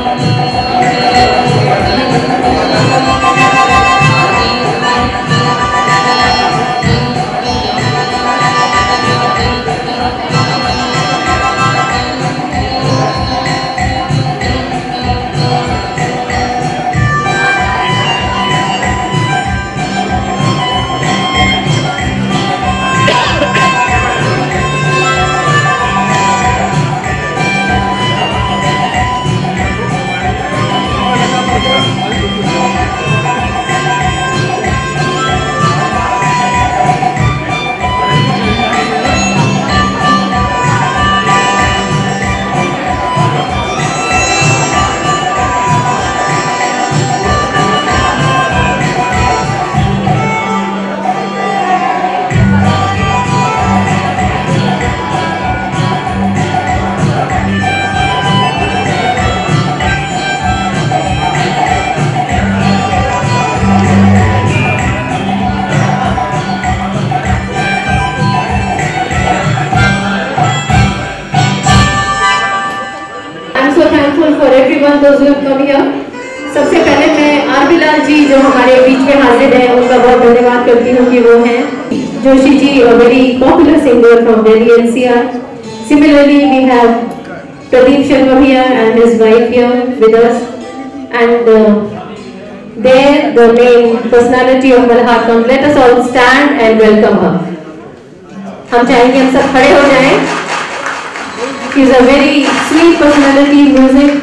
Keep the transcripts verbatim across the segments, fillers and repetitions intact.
those who have come here. सबसे पहले मैं आर बी लाल जी जो हमारे बीच में हाजिर हैं उनका बहुत धन्यवाद करती हूँ कि वो हैं Joshi ji, a very popular singer from Delhi N C R. Similarly, we have Pradeep Sharma here and his wife here with us, and uh, there the main personality of Malharkam. Let us all stand and welcome her. हम चाहेंगे हम सब खड़े हो जाएं. She is a very sweet personality in music.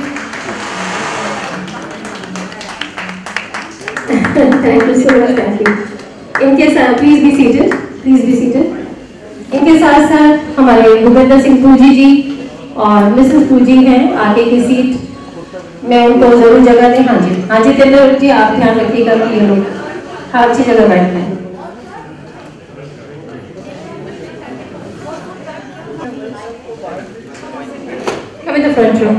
Thank you so much. Thank you. इनके साथ please be seated. Please be seated. इनके साथ साथ हमारे भूपेंद्र सिंह पूजी जी और मिसेस पूजी हैं आगे की सीट में, उनको जरूर जगह दें. हाँ जी, हाँ जी तेंदुलकर जी, आप ध्यान रखिएगा कि ये लोग हाँ अच्छी जगह बैठते हैं. Come in the front row.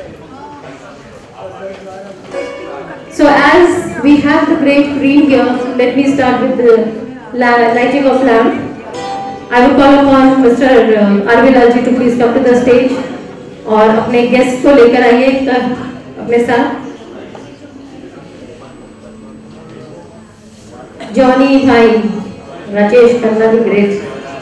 So as we have the great green here, let me start with the lighting of lamp. I will call upon Mister R B Lal ji to please come to the stage और अपने guest को लेकर आइए अपने साथ. Johnny भाई Rajesh Khanna the great.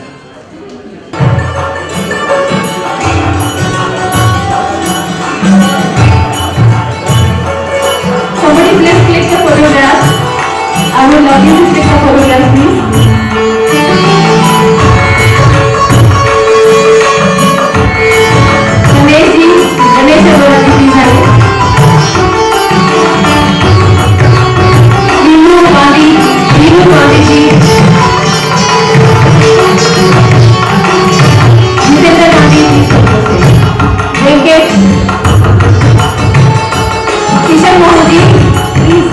Somebody please click the photograph. I would love you to click the photograph, please. Ganesh ji, Ganesh Arora ji, please आइए. Neelu Gandhi, Neelu Gandhi ji, Jitendra Gandhi ji, Venkat, Kishan Modi, please.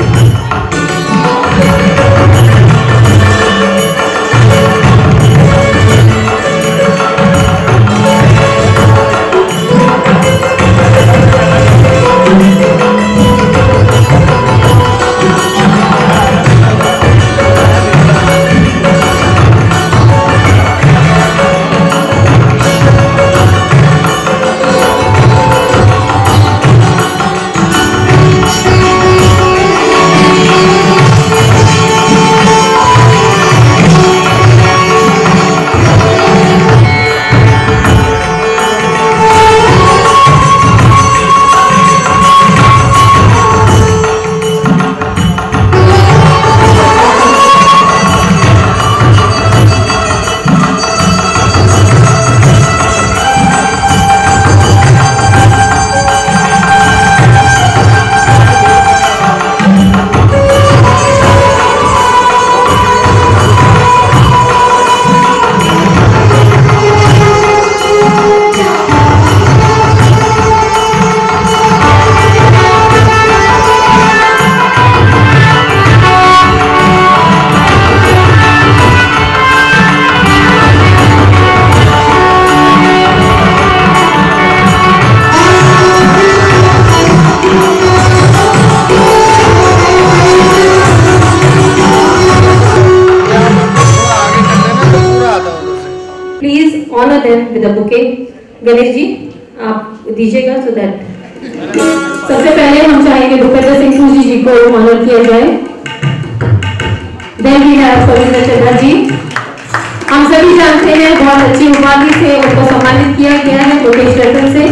Honor them with a bouquet. Ganesh ji आप दीजिएगा so that सबसे पहले पहले हम चाहेंगे भूपेंद्र सिंह पूजी जी को ऑनर किया जाए। Then we have Kavita Chaddha ji. हम सभी जानते हैं बहुत अच्छी उपाधि से उनको सम्मानित किया गया है मुकेश रतन से।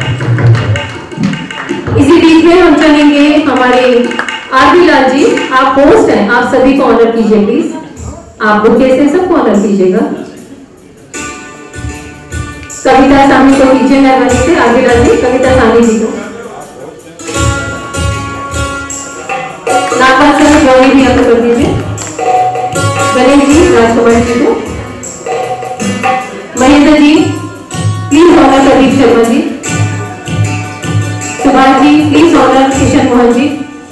इसी बीच में हम चाहेंगे हमारे आरबी लाल जी, आप होस्ट हैं, आप सभी को ऑनर कीजिए प्लीज। आप बुके से सबको ऑनर कीजिएगा। कविता साहनी को कीजिए मेहरबानी से, आरबी लाल जी कविता साहनी जी को। नागपाल सर गौरी भी आप कर दीजिए। गणेश जी राजकुमार जी को। Mahendra ji please honour Pradeep Sharma ji. Subhash ji please honour Kishan Mohan ji.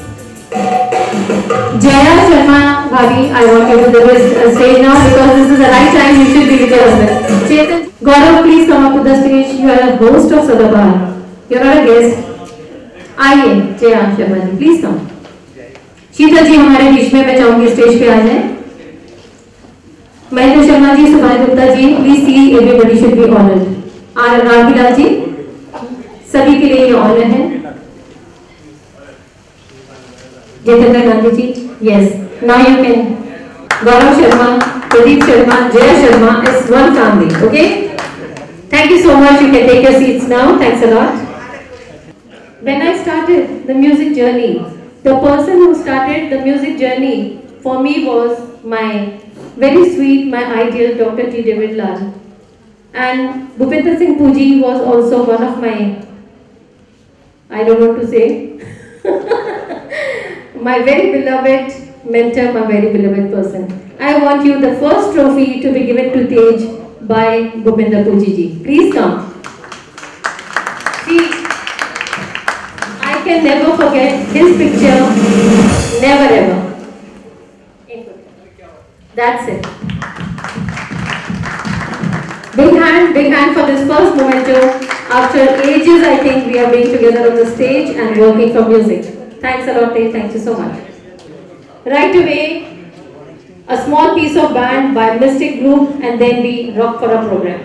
Jaya Sharma भाभी, I want you to do this stage now because this is the right time. You should be with your husband. Chetan, Gaurav, please come up to the stage. You are a host of Sadabahar. You are not a guest. आइए Jaya Sharma ji, please come. शीतल जी हमारे बीच में, मैं चाहूंगी stage पे आ जाए। Mahendra Sharma ji, Subhash Gupta ji, please see everybody should be honoured. R Ramlal ji, सभी के लिए ये ऑनर है। Jitendra Gandhi ji, yes now you can. Gaurav Sharma, Pradeep Sharma, Jaya Sharma is one family, okay. Thank you so much, you can take your seats now, thanks a lot. When I started the music journey, the person who started the music journey for me was my very sweet, my ideal Doctor T. David Lal. And Bhupender Singh Puji was also one of my, I don't know what to say, my very beloved mentor, my very beloved person. I want you the first trophy to be given to Tej by Bhupender Puji ji. Please come. See, I can never forget his picture, never ever. That's it. Big hand, big hand for this first memento. After ages, I think we are being together on the stage and working for music. Thanks a lot, Tej. Thank you so much. Right away, a small piece of band by Mystic Group, and then we rock for our program.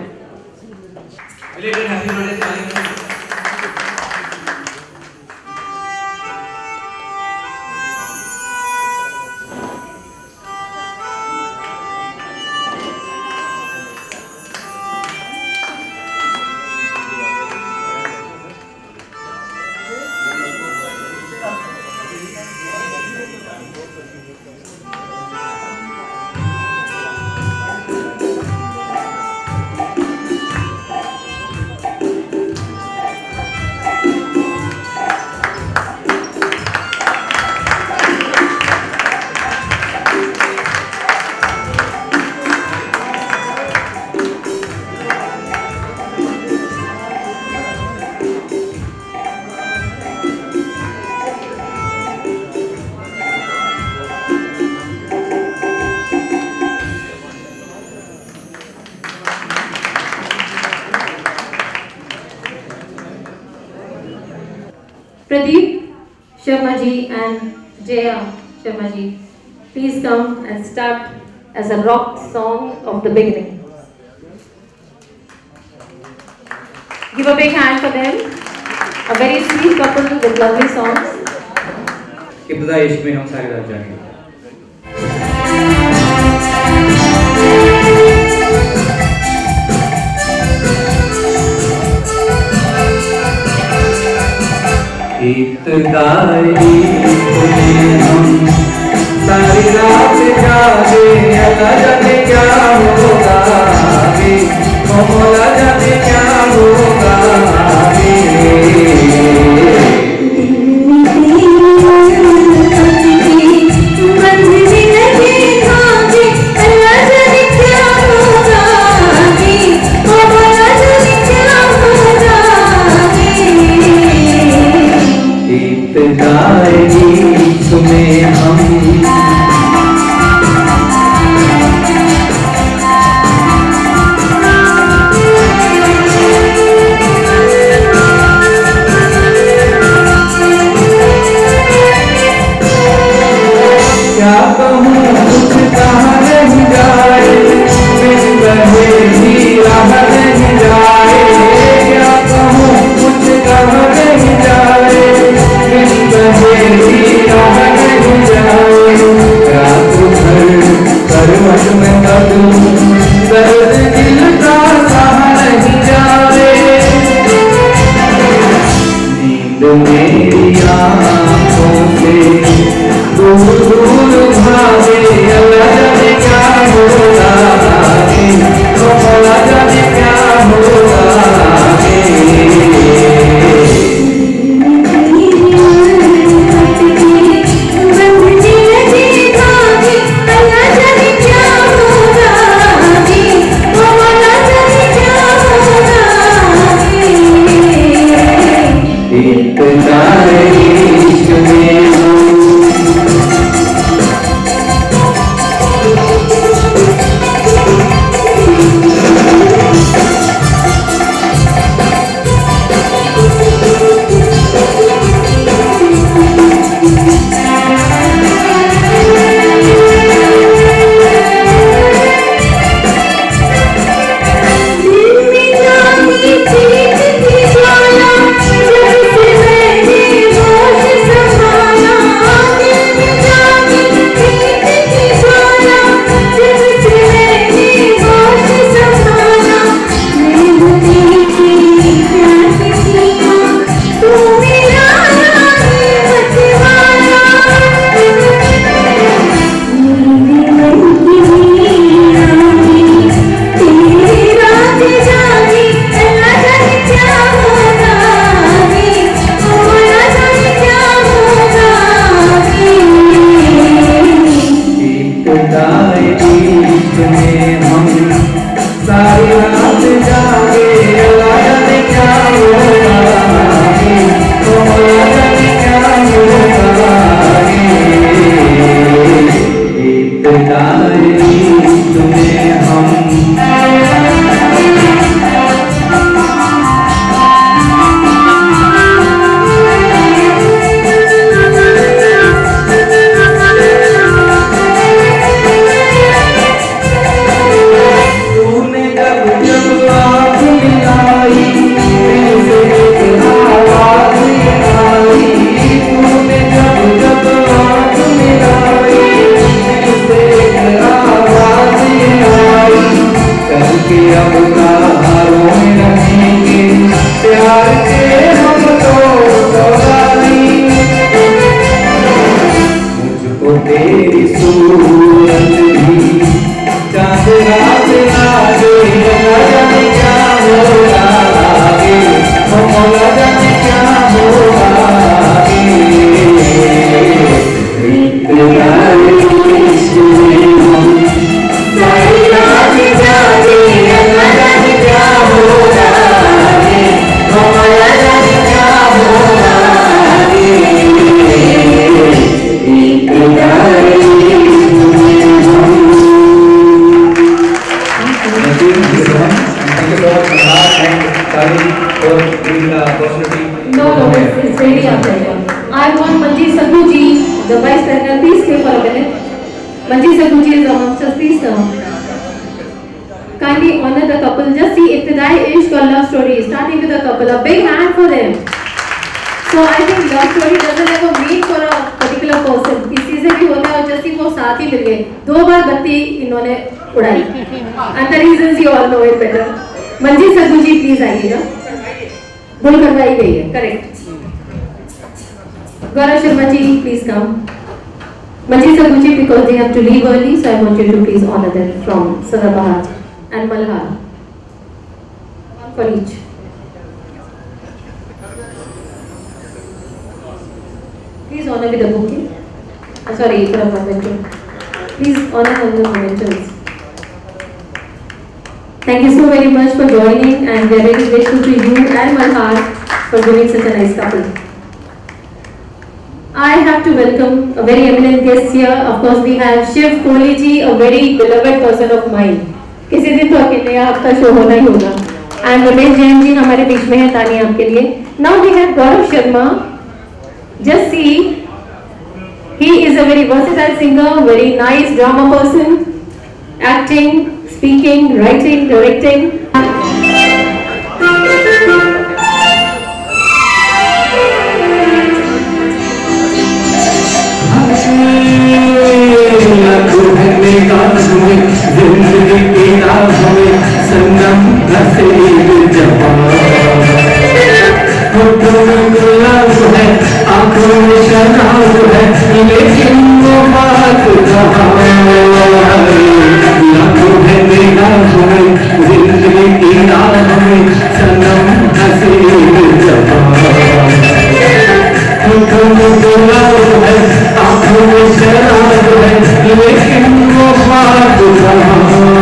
Pradeep Sharma ji and Jaya Sharma ji, please come and start as a rock song of the beginning. Give a big hand for them. A very sweet couple with lovely songs. इब्तदा इश्क में हम सारे रह जाएंगे। इब्तिदाई में हम सारी रात जागे, अल्लाह जाने क्या होगा आगे, मौला जाने क्या होगा आगे। तुम्हें हम क्या कहूँ कुछ कहा नहीं जाए, बिन कहे भी राह नहीं जाए, क्या कहूँ कुछ कहा नहीं जाए, बिन नींद मेरी आँखों से दूर दूर भागे, अल्लाह जाने क्या होगा आगे, अल्लाह जाने क्या होगा आगे। To leave early, so I want you to please honor them from Sadabahat and Malhar. One for each. Please honor with a bouquet. Oh, sorry, for a memento. Please honor all the mementos. Thank you so very much for joining, and we are very grateful to you and Malhar for giving such a nice couple. I have to welcome a very eminent guest here. Of course, we have Shiv Kohli ji, a very beloved person of mine. किसी दिन तो अकेले आपका show होना ही होगा. And Ramesh Jain ji हमारे बीच में है, ताली आपके लिए. Now we have Gaurav Sharma. Just see, he is a very versatile singer, very nice drama person, acting, speaking, writing, directing. जिंदगी की राह में संगम रसे जवान होठों में गुलाब है, आंखों में शराब है, लेकिन वो बात कहाँ लाखों है निगाहों में, जिंदगी की राह में सनम हसीन जवान। होठों में गुलाब है, आंखों में शराब है, लेकिन वो बात कहाँ।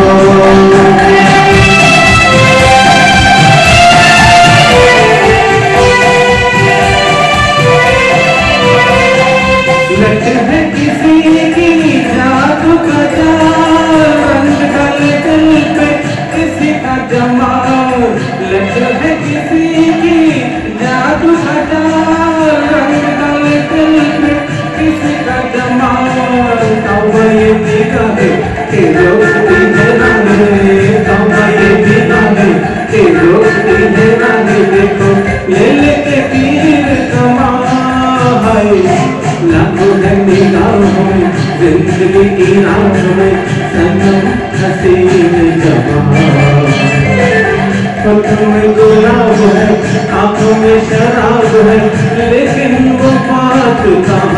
लट है किसी की जादू का जाल, रंग डाले दिल पे किसी का जमाल। लट है किसी की जादू का जाल, रंग डाले दिल पे किसी का जमाल। तौबा ये निगाहें कि रोकती है राहें, तौबा ये निगाहें कि रोकती है राहें। देखो ले लेके तीर कमाल, लाखों है निगाहों में, जिंदगी की राह में सनम हसीन जवान। होठों में गुलाब है, आंखों में शराब है, लेकिन वो बात कहाँ।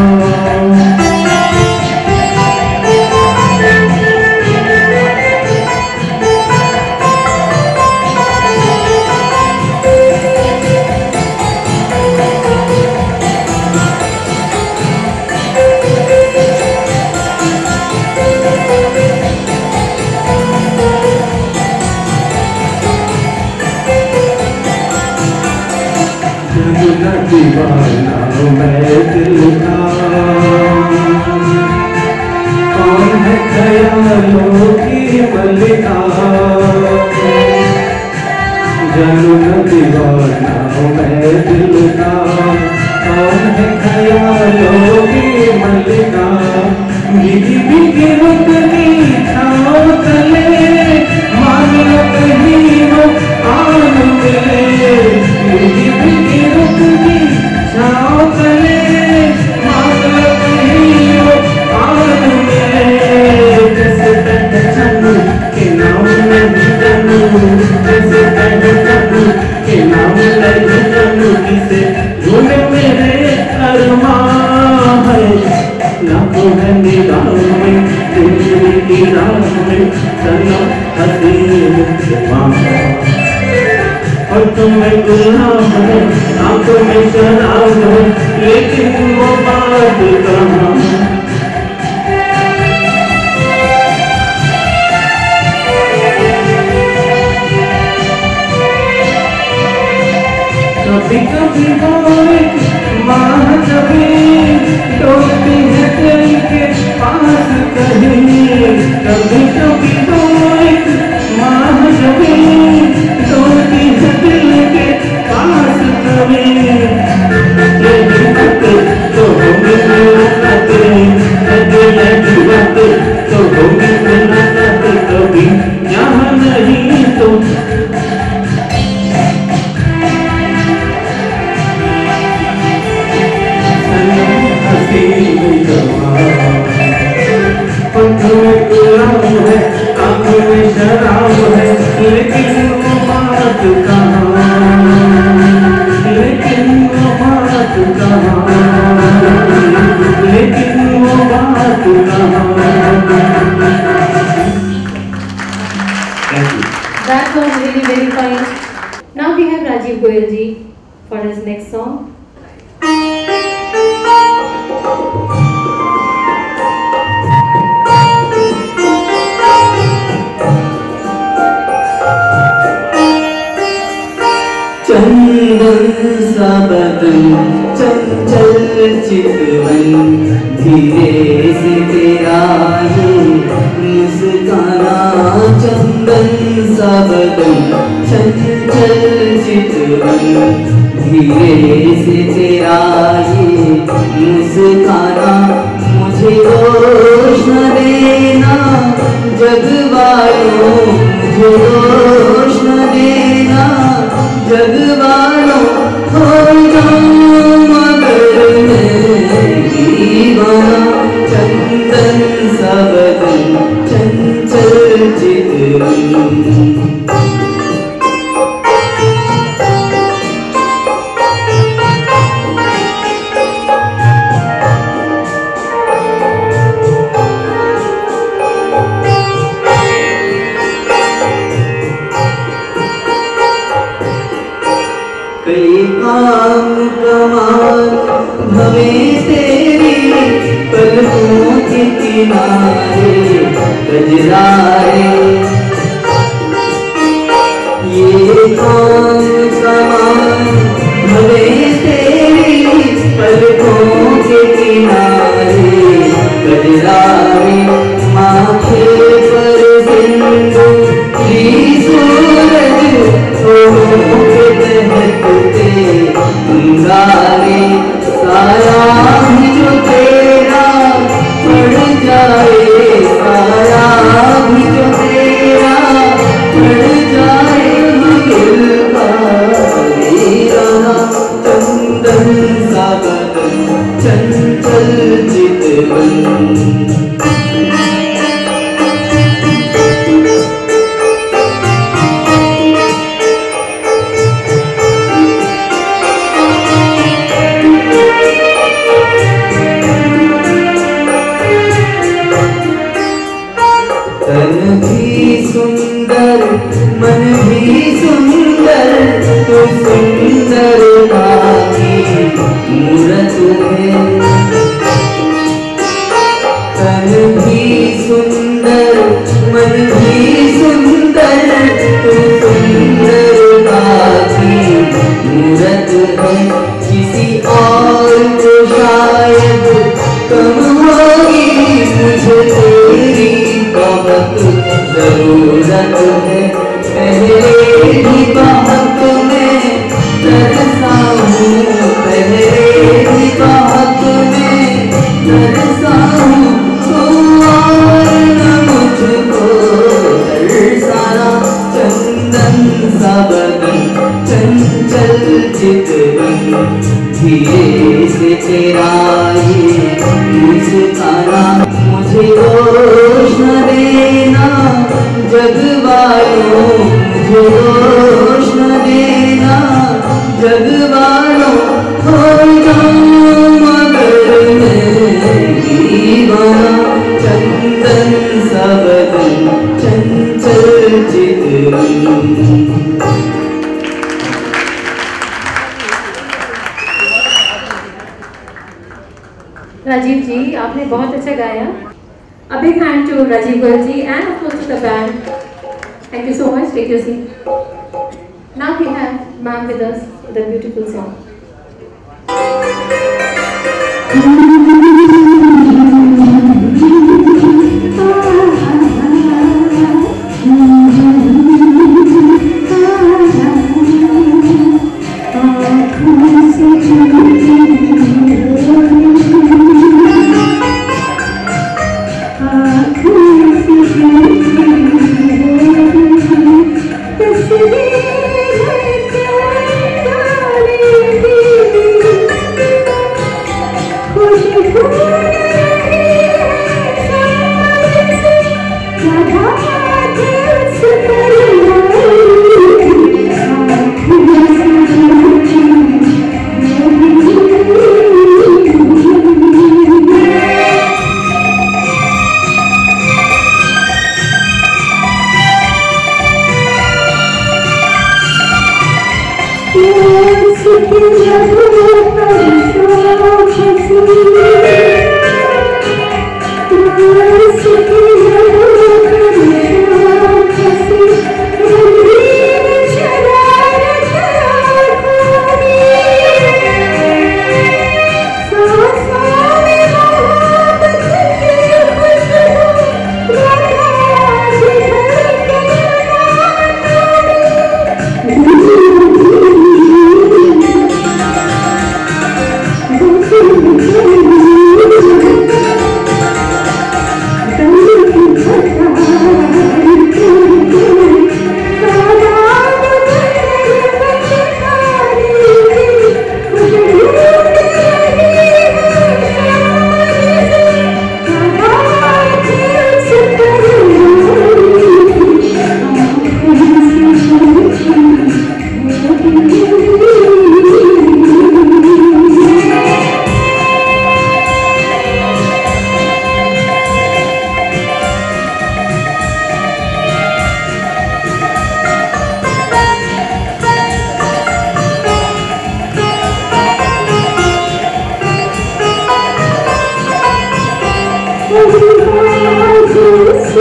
दीवाना मैं दिल का, कौन है ख्यालों की मलिका। जानू न दीवाना मैं दिल का, कौन है ख्यालों की मलिका। भीगी भीगी रुत की छाँव तले, मान लो कहीं वो आन मिले। भीगी भीगी रुत की छाँव तले, मान लो कहीं वो आन मिले। जैसे पहचानू के नाम नहीं जानू, जैसे पहचानू के नाम नहीं जानू। किसे ढूंढे मेरे अरमान है, लाखों है निगाहों में, जिंदगी की राह में सनम हसीन जवान। होठों में गुलाब है, आंखों में शराब है, लेकिन वो बात कहाँ। कभी कभी वो एक माह जबी डोलती है दिल के पास कहीं। कभी कभी वो एक माह जबी डोलती है दिल के पास कहीं। यही बातें तो होंगी मुलाकातें, यही यही बातें तो होंगी मुलाकातें। कभी यहाँ नहीं तो होठों में गुलाब है, आंखों में शराब है, लेकिन वो बात कहाँ, लेकिन वो बात कहाँ, लेकिन वो बात कहाँ। That was really very fine. Now we have Rajiv Goyal ji for his next song. चंदन सा बदन चंचल चितवन, धीरे से तेरा ये मुस्काना। चंदन सा बदन चंचल चितवन, धीरे से तेरा ये मुस्काना। मुझे दोष न देना जग वालों, मुझे दोष न देना जग वालों। हो जाऊं मगर मैं दीवाना, चंदन सा बदन चंचल चितवन। मान भवे तेरी पलकों के किनारे गजराए। ये कौन समान भवे तेरी पलकों के किनारे गजराए। माथे पर सिंधु की सूरज ओहों के दहकते अंगारे। साया भी जो तेरा पड़ जाए, साया भी जो तेरा पड़ जाए, दिल का मेरा चंदन सा बदन चंचल चितवन। तन भी सुंदर मन भी सुंदर तो सुंदरता की मूरत है। तन भी सुंदर मन भी सुंदर तो सुंदरता की मूरत है। किसी और को शायद कम होगी, मुझे तेरी बहुत जरूरत है। पहले ही बहुत में तरसा हूँ, पहले ही बहुत में तरसा हूँ, तो और न मुझको तरसाना। चंदन सा बदन चंचल चितवन, धीरे से तेरा ये मुस्काना। मुझे दोष न देना जग वालों, मुझे दोष न देना जग वालों, हो जाऊं मगर मैं दीवाना। चंदन सा बदन चंचल चितवन। राजीव जी, आपने बहुत अच्छा गाया। A big hand to Rajiv Goel ji and of course to the band. Thank you so much. Take your seat. Now we have ma'am with us with a beautiful song.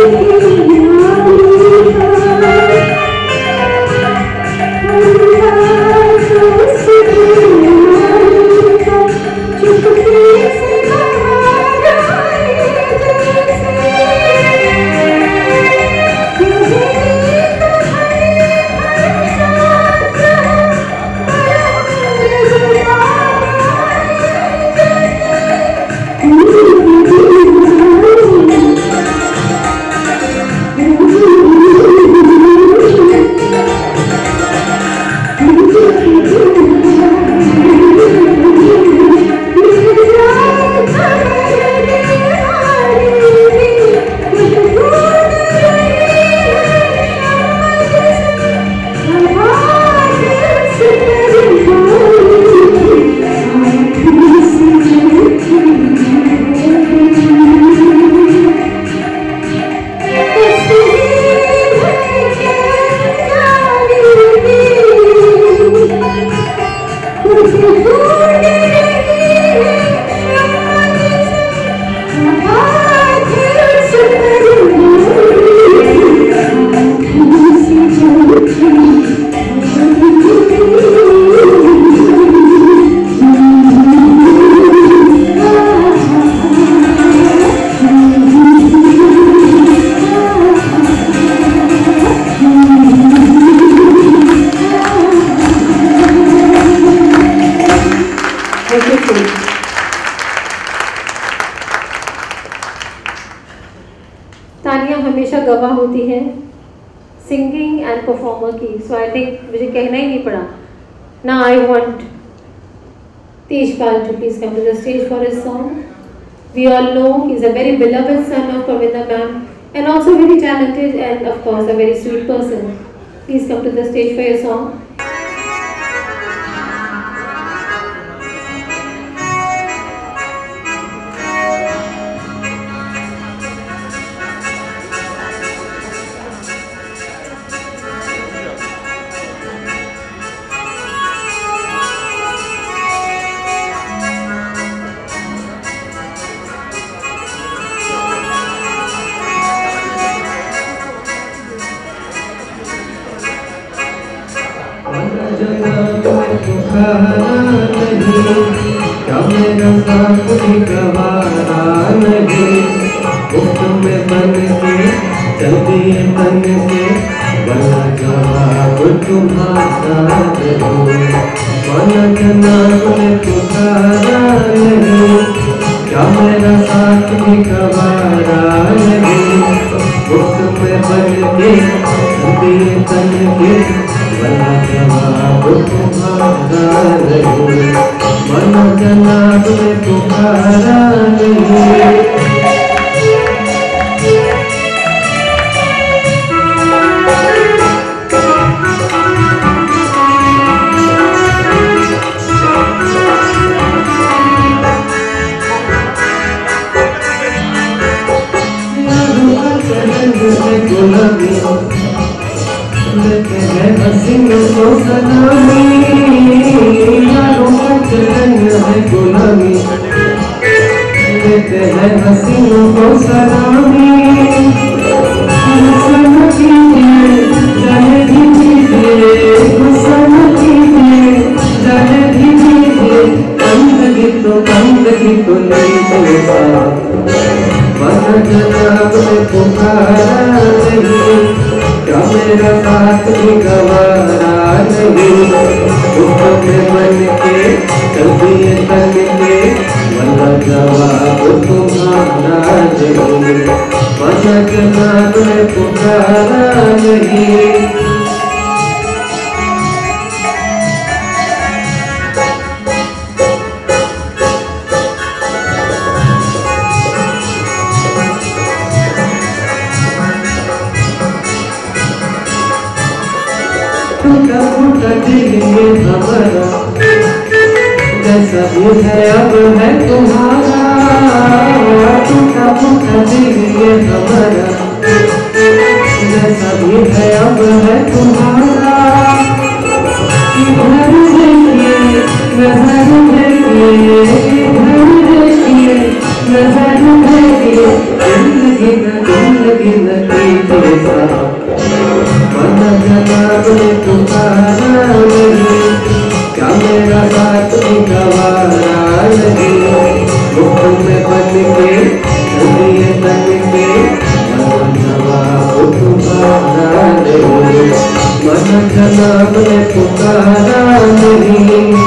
तालियां हमेशा गवाह होती है सिंगिंग एंड परफॉर्मर की, सो I think मुझे कहना ही नहीं पड़ा. Now I want Tejpal to please come to the stage for his song. We all know he's a very beloved son of Kavinda ma'am and also very talented and of course a very sweet person. Please come to the stage for your song. क्या मेरा साथ भी गवारा नहीं, मुफ्त में बन के चलती है तन के, बना जवाब तुम्हारा नहीं, माना जनाब ने पुकारा नहीं, क्या मेरा साथ भी गवारा नहीं, मुफ्त में बन के चलती है तन के, बना जवाब तुम्हारा नहीं, माना जनाब ने पुकारा नहीं. लेते हैं हसीनों को सलामी, यारों का चलन है गुलामी, लेते हैं हसीनों को सलामी, गुस्सा न कीजिए जाने दीजिए, गुस्सा न कीजिए जाने दीजिए, बंदगी तो बंदगी तो नहीं तो साथ, माना जनाब ने पुकारा नहीं, क्या मेरा साथ भी गवारा नहीं, मुफ्त में बन के चलती है तन के, वाला जवाब तुम्हारा नहीं, माना जनाब ने पुकारा नहीं. टूटा फूटा दिल ये हमारा, जैसा भी है अब है तुम्हारा, टूटा फूटा दिल ये हमारा, जैसा भी है अब है तुम्हारा, इधर देखिए नजर देखिए, इधर देखिए नजर देखिए, जिंदगी न जिंदगी न नहीं, मुफ्त में बन के चलिए तन के, मन जवाब तुम्हारा नहीं, मन जनाब ने पुकारा नहीं।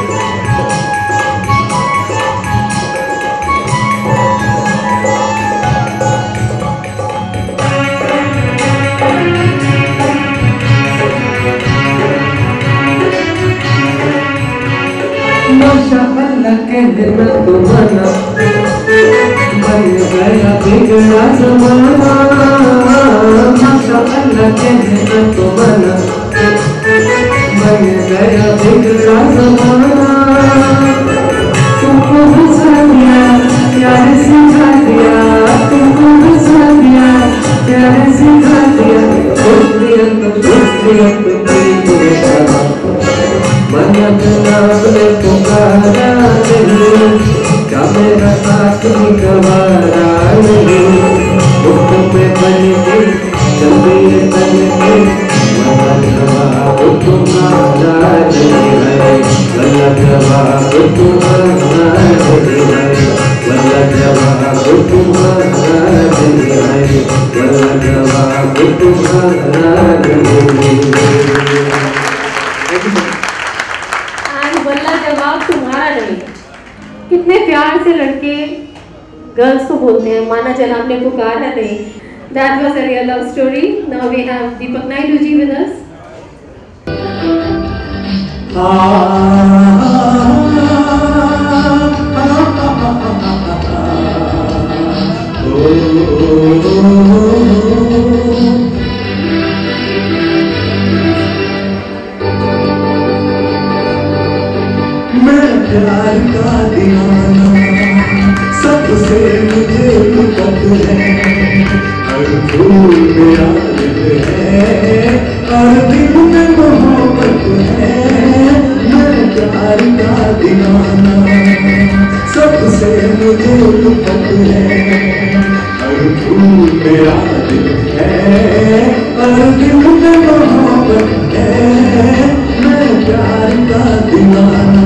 माशाअल्लाह कहने में तो मना, बन गया बिगड़ा ज़माना। माशाअल्लाह कहने में तो मना, बन गया बिगड़ा ज़माना। तुमको हंसा दिया, प्यार सिखा दिया, तुमको हंसा दिया, प्यार सिखा दिया। शुक्रिया तो शुक्रिया तो मन जनाब ने पुकारा नहीं, क्या मेरा साथ ही गवारा नहीं, मुफ्त में बन के चलिए तन के, मन जवाब तुम्हारा नहीं है, गलत जवाब तुम्हारा नहीं है, गलत जवाब तुम्हारा नहीं है, गलत जवाब तुम्हारा नहीं है। जवाब तुम्हारा नहीं। कितने प्यार से लड़के गर्ल्स को बोलते हैं, माना जनाब ने पुकारा नहीं। That was a real love story. Now we have Deepak Naidu ji with us. प्यार का दीवाना, सबसे मुझे मुकत है, हर फूल मेरा दिल है, हर दिल में मोहब्बत है। मैं प्यार का दीवाना, सबसे मुझे मुकत है, हर फूल मेरा दिल है, हर दिल में मोहब्बत है। मैं प्यार का दीवाना।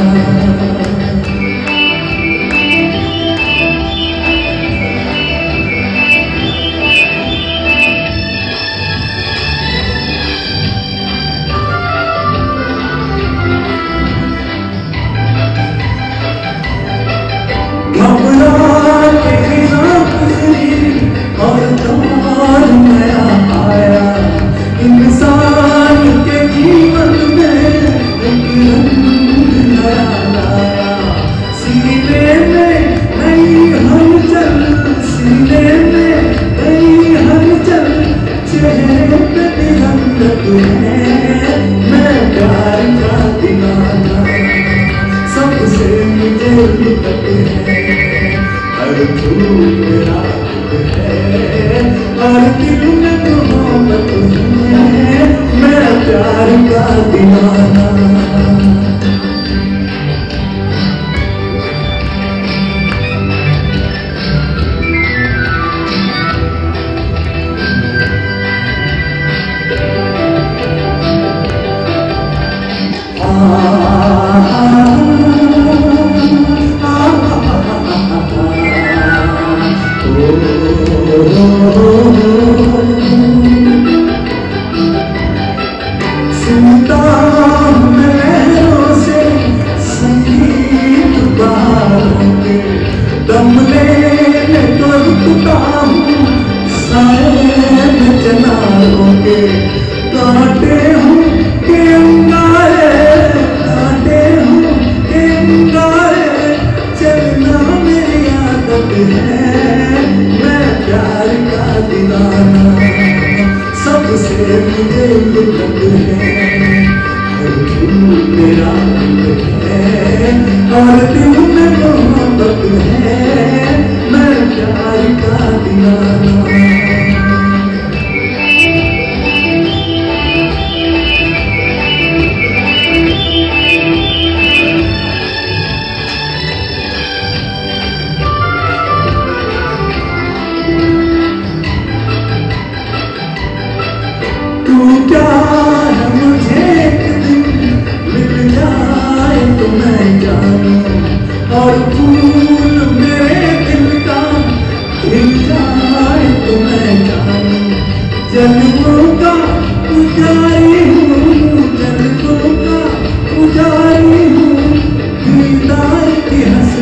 इंसान के जीवन में एक रंग नया लाया, सीने में नई हलचल, सीने में नई हलचल, चेहरे पे तिरंगत है। मैं प्यार का दीवाना, सबसे मुझे निकट है, हर फूल मेरा है, हर दिल में मोहब्बत है। मैं प्यार का दीवाना। Oh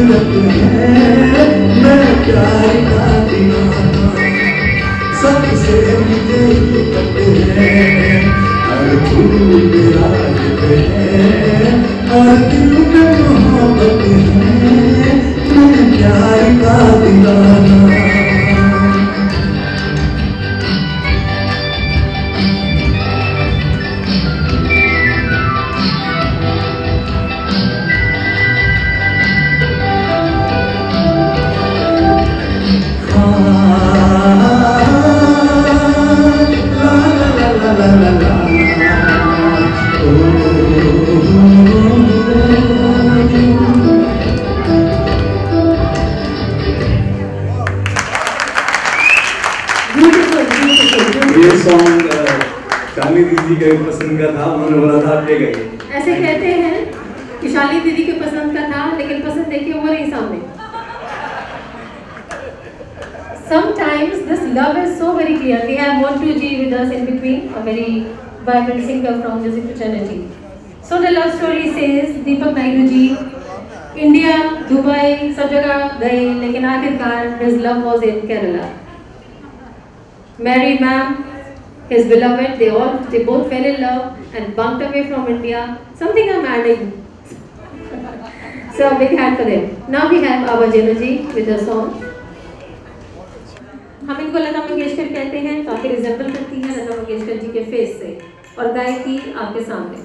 सूरत है मैं प्यार का दीवाना सबसे मुझे पते हैं हर फूल मेरा है और दिल में मोहब्बत है मैं प्यार का दीवाना ये सॉन्ग शालिनी दीदी के पसंद का था, उन्होंने बोला था आप ले गए। ऐसे कहते हैं कि शालिनी दीदी के पसंद का था, लेकिन पसंद देखिए वो नहीं सामने। Sometimes this love is so very clear. We have Montu ji with us in between, a very vibrant singer from music fraternity. So the love story says Deepak Naidu ji India, Dubai, सब जगह गए, लेकिन आखिरकार his love was in Kerala. Mary ma'am, his beloved, they all they both fell in love and bunked away from India. Something I'm adding. So a big hand for them. Now we have Aba Jenu ji with a song. हम इनको लता मंगेशकर कहते हैं, काफी resemble करती है लता मंगेशकर जी के face से, और गायकी आपके सामने।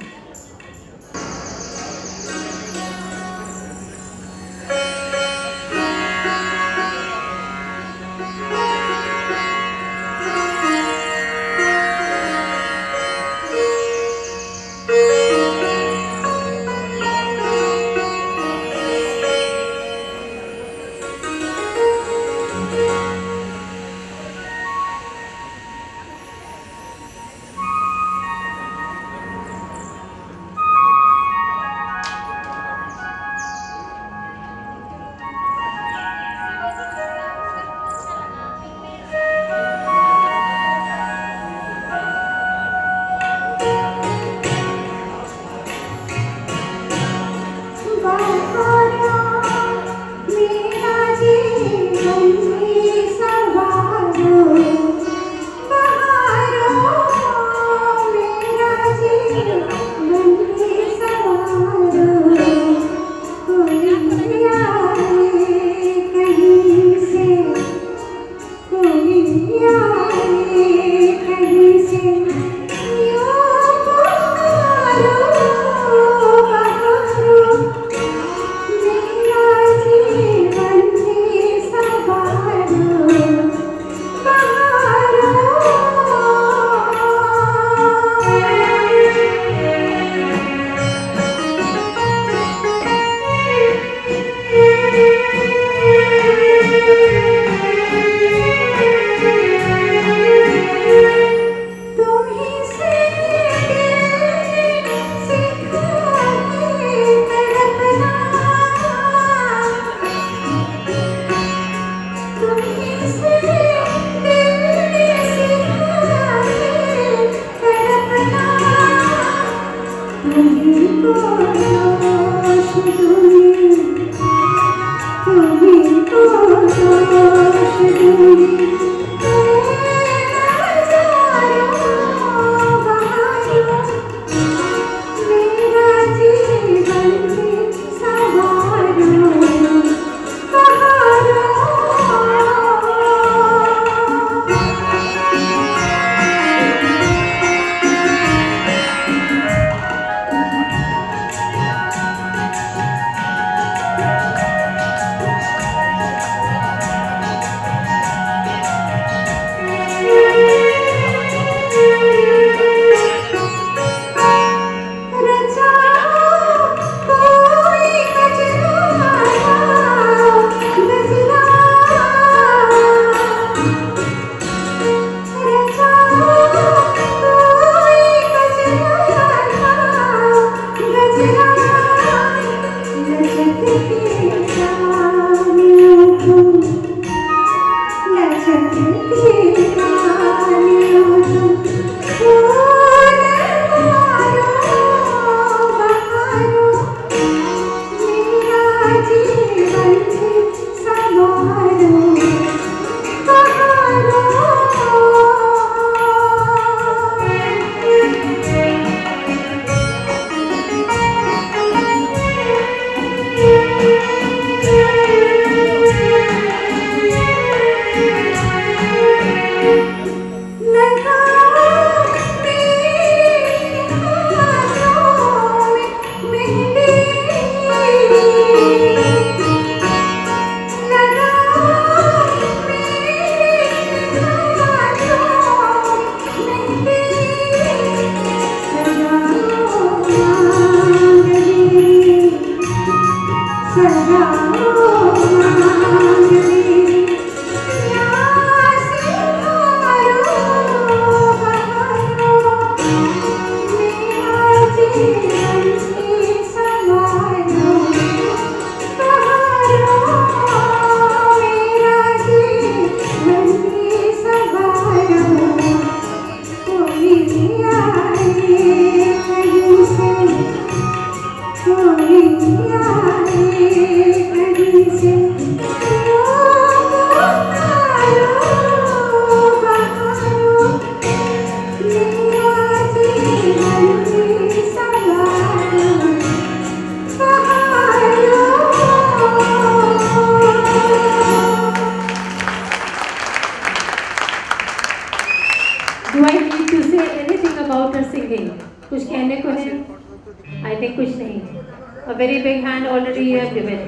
very big hand already you have given.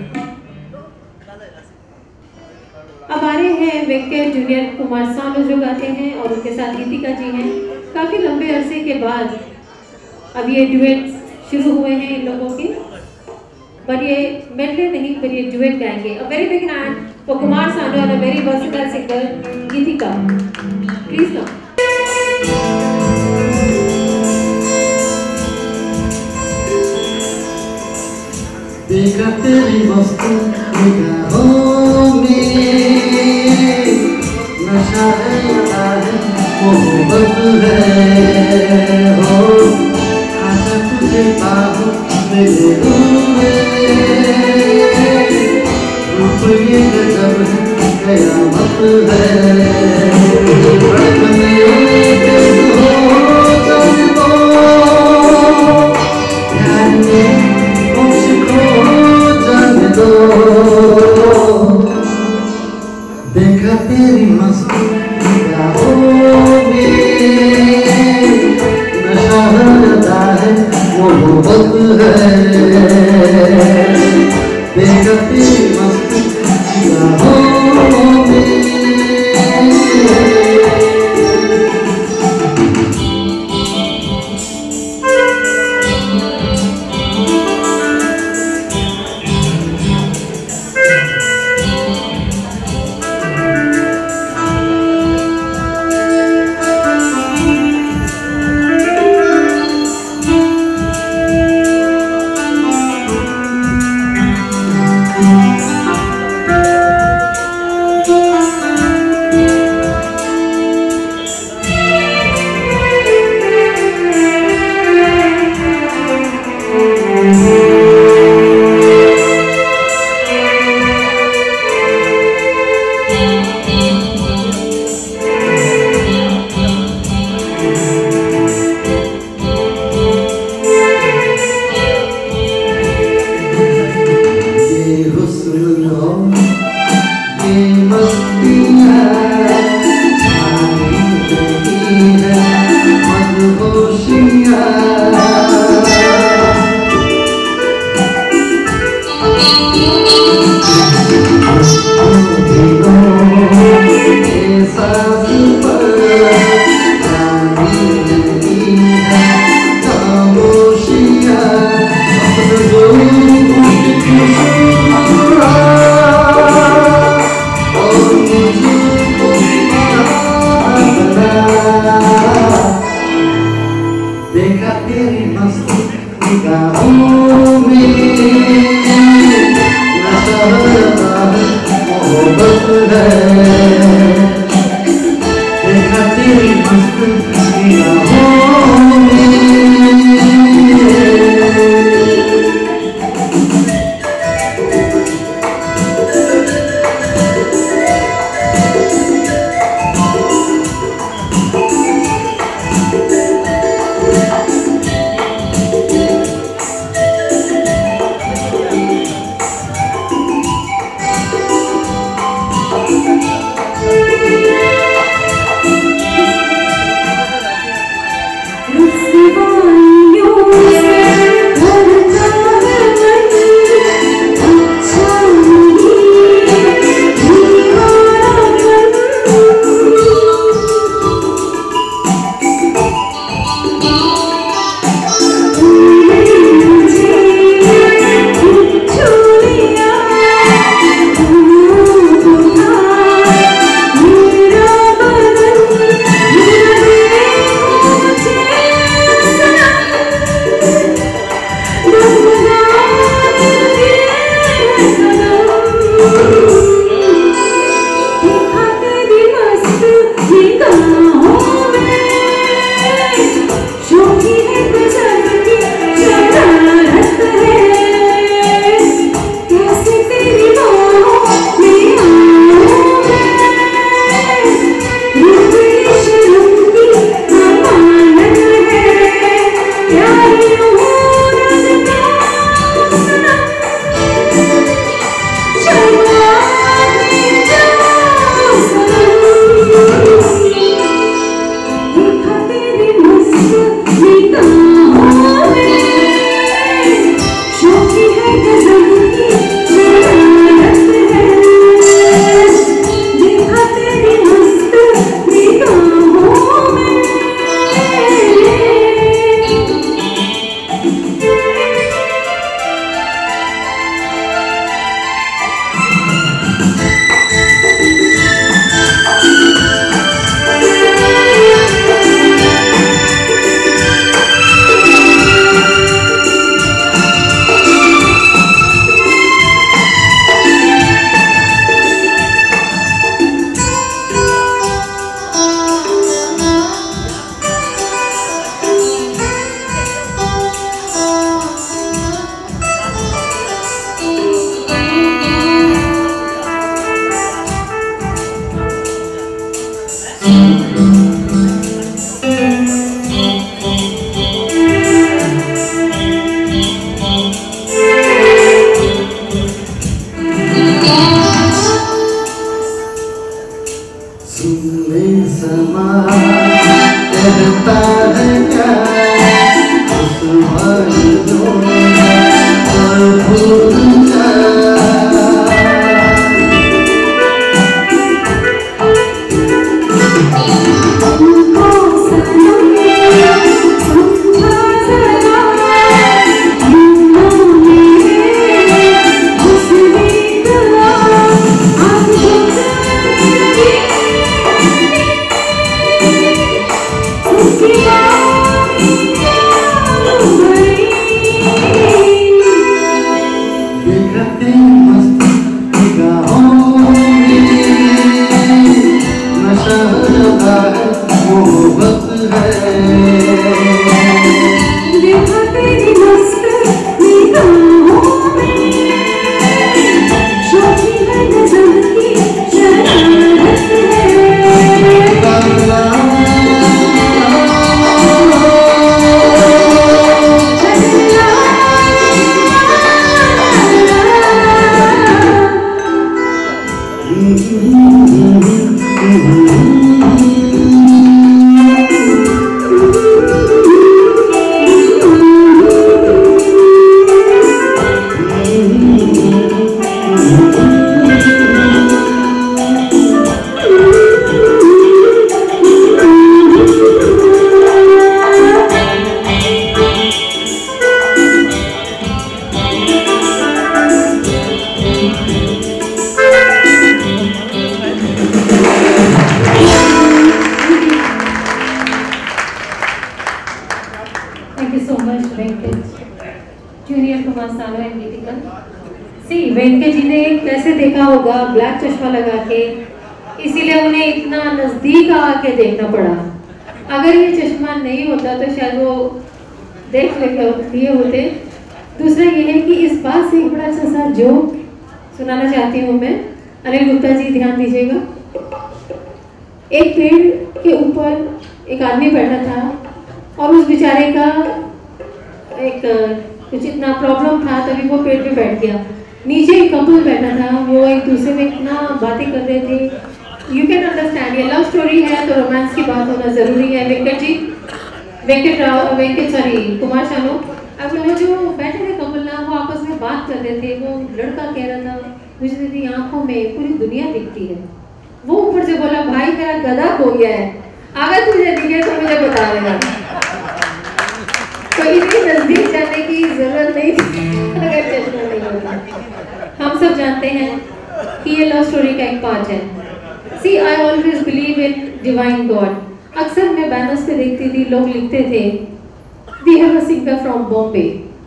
अब आ रहे हैं वेंकट जूनियर कुमार सानू जो गाते हैं और उनके साथ गीतिका जी हैं। काफी लंबे अरसे के बाद अब ये डुएट शुरू हुए हैं इन लोगों के, पर ये मेडले नहीं पर ये डुएट गाएंगे। A very big hand for Kumar Sanu and a very versatile singer Geetika. Please come. देखा तेरी मस्त निगाहों में नशा है या है मोहब्बत है हो आशा तुझे पाऊं मेरे रूए रूप ये गजब है कयामत है धड़कने तेज हो जब तो ध्यान में देखा तेरी मस्त निगाहों में नशा रहता है मोहब्बत है देखा तेरी मस्त निगाहों में Shama Masano and Geetikal. See, Venkat ji ने कैसे देखा होगा ब्लैक चश्मा लगा के, इसीलिए उन्हें इतना नजदीक आके देखना पड़ा। अगर ये चश्मा नहीं होता तो शायद वो देख लिए होते। दूसरा ये है कि इस बात से एक बड़ा अच्छा सा जोक सुनाना चाहती हूँ मैं। अनिल गुप्ता जी ध्यान दीजिएगा। एक पेड़ के ऊपर एक आदमी बैठा था और उस बेचारे का एक कुछ इतना प्रॉब्लम था, तभी वो पेड़ पे बैठ गया। नीचे एक कपल बैठा था, वो एक दूसरे में इतना बातें कर रहे थे। यू कैन अंडरस्टैंड, ये लव स्टोरी है तो रोमांस की बात होना जरूरी है। वेंकट जी, वेंकट राव, वेंकट सॉरी कुमार शानू, अब वो जो बैठे थे कपल ना, वो आपस में बात कर रहे थे। वो लड़का कह रहा था मुझे तेरी आंखों में पूरी दुनिया दिखती है। वो ऊपर से बोला भाई मेरा गधा खो गया है, अगर तुझे दिखे तो मुझे बता देना। तो इतनी नजदीक जाने की जरूरत नहीं थी अगर चश्मा नहीं होता। हम सब जानते हैं कि ये लव स्टोरी का एक पार्ट है। See I always believe in divine God. अक्सर मैं बैनर्स पे देखती थी, लोग लिखते थे we have a singer from Bombay,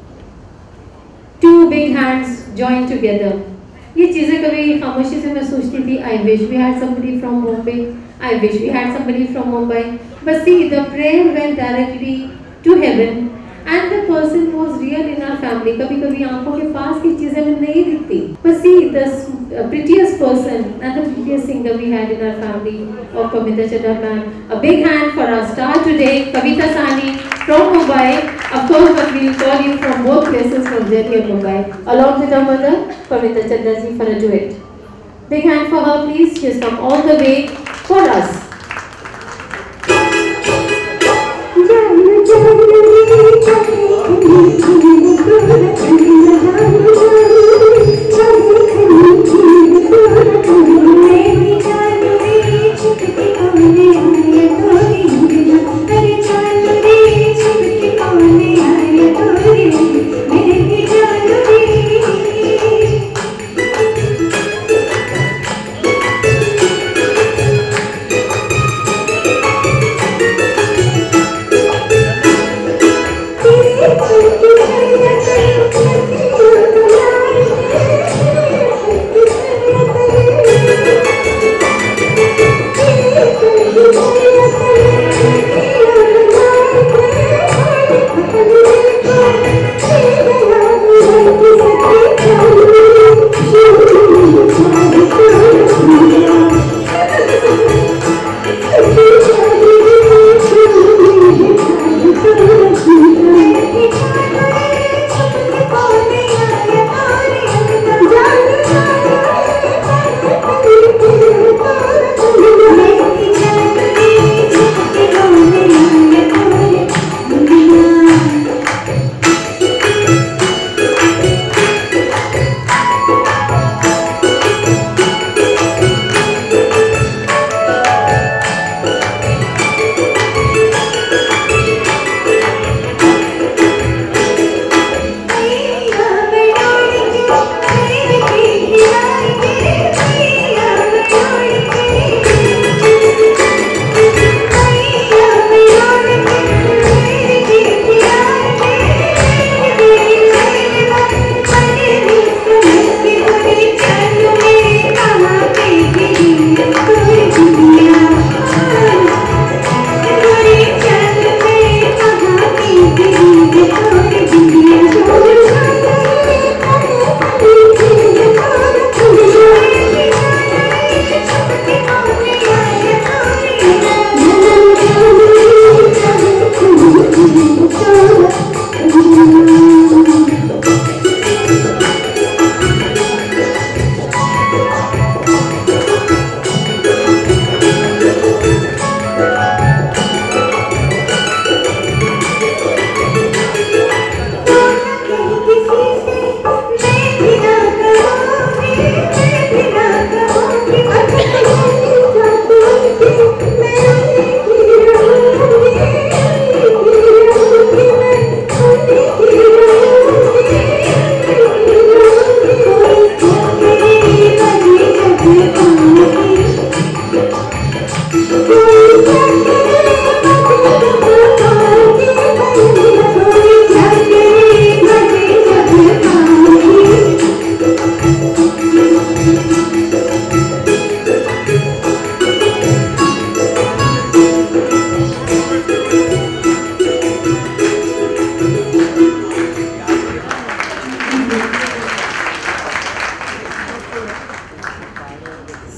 two big hands join together. ये चीजें कभी खामोशी से मैं सोचती थी I wish we had somebody from Bombay, I wish we had somebody from Mumbai. But see the prayer went directly to heaven and the person was real in our family. कभी कभी आंखों के पास की चीजें हमें नहीं दिखती। But see the prettiest person and the prettiest singer we had in our family of Kavita Chadha ma'am. A big hand for our star today, Kavita Sahni from Mumbai. Of course, but we will call you from both places, from Delhi and Mumbai, along with our mother, Kavita Chadha ji, for a duet. Big hand for her, please. She has come all the way for us. Thank you.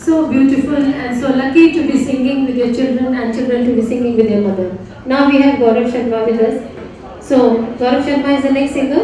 so beautiful and so lucky to be singing with your children and children to be singing with your mother. Now we have Gaurav Sharma with us. So Gaurav Sharma is the next singer.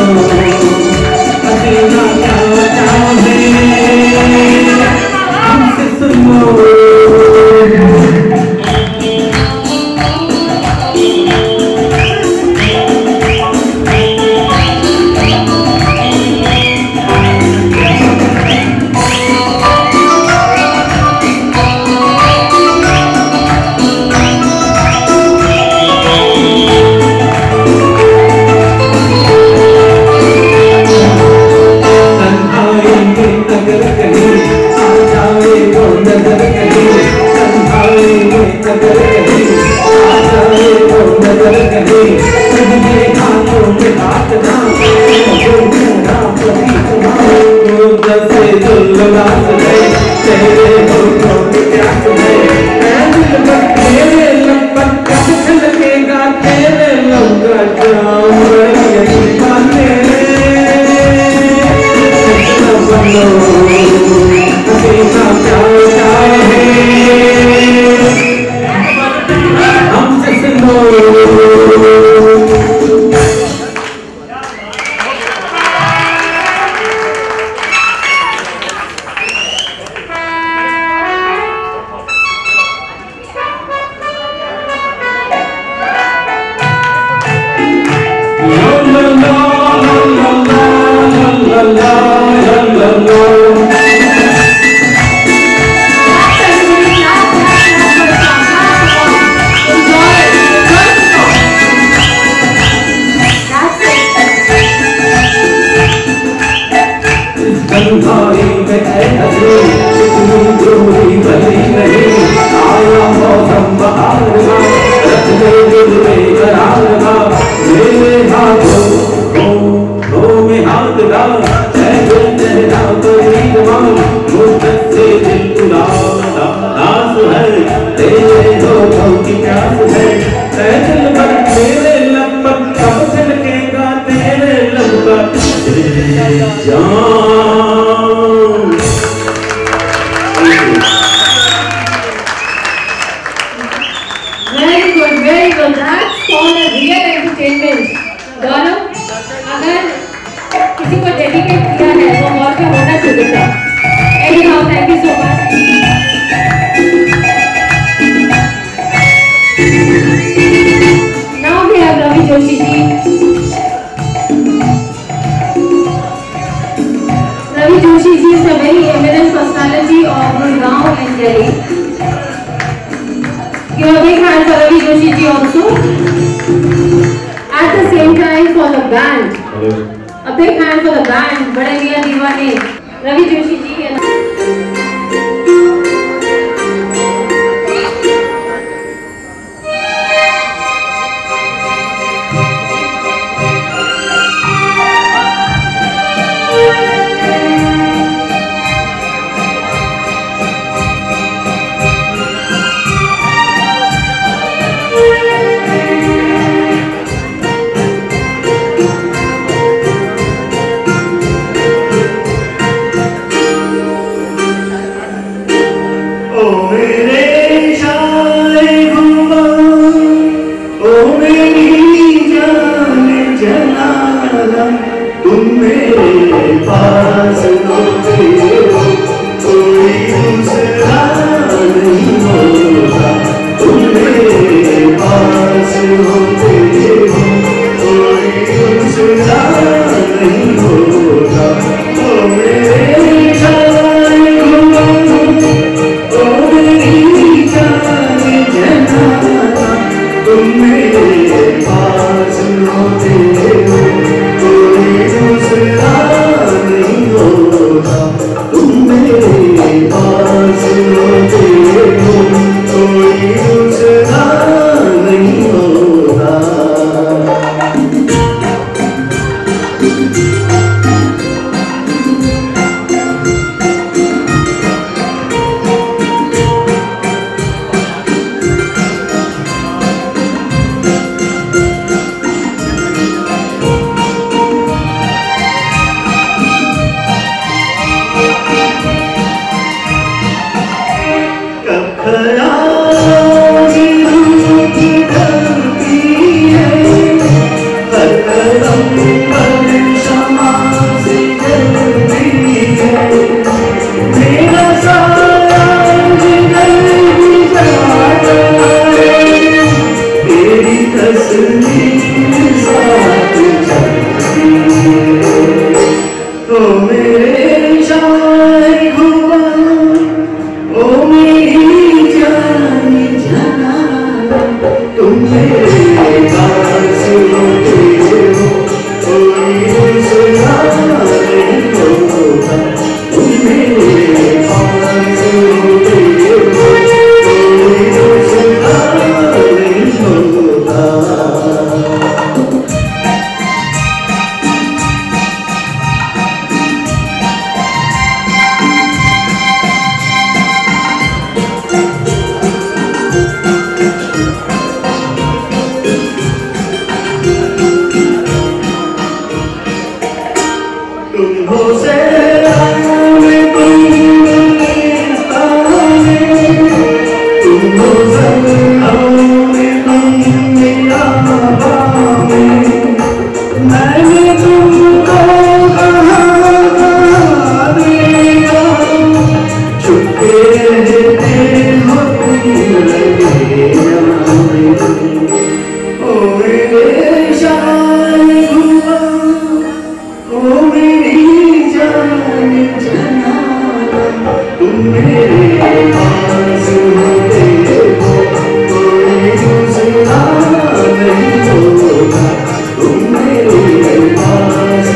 I'm गोरी गली नहीं आया मौसम बहार का रख ले दिल में करार का मेरे हाथों हाथों में हाथ डाल ऐसे चेहरा तो ईदवान मुझसे दिल उड़ाता आस है तेरे होठों की प्यास है ऐ दिल भर मेरे लब पर कब छलकेगा तेरे लब पर जान। Very good, very good. That's called a real entertainment. गौरव, अगर किसी को डेडिकेट किया है वो और क्या होना चाहिए था। Anyhow, thank you so much. Now we have Ravi Joshi ji. Ravi Joshi ji is a very eminent personality of Gurgaon and Delhi. Give a big hand for Ravi Joshi ji also. At the same time for the band. A big hand for the band. Bade Miyan Deewane. Ravi Joshi ji and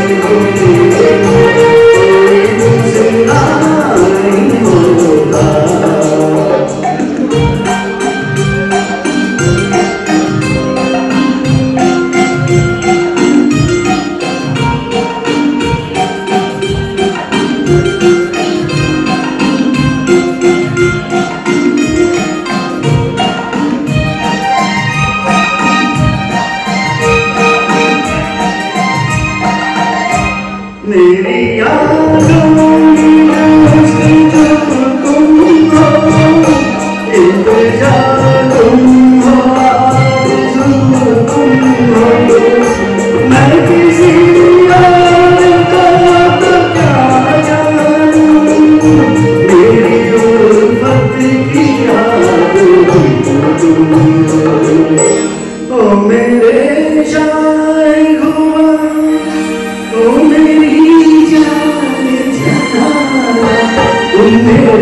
होगा।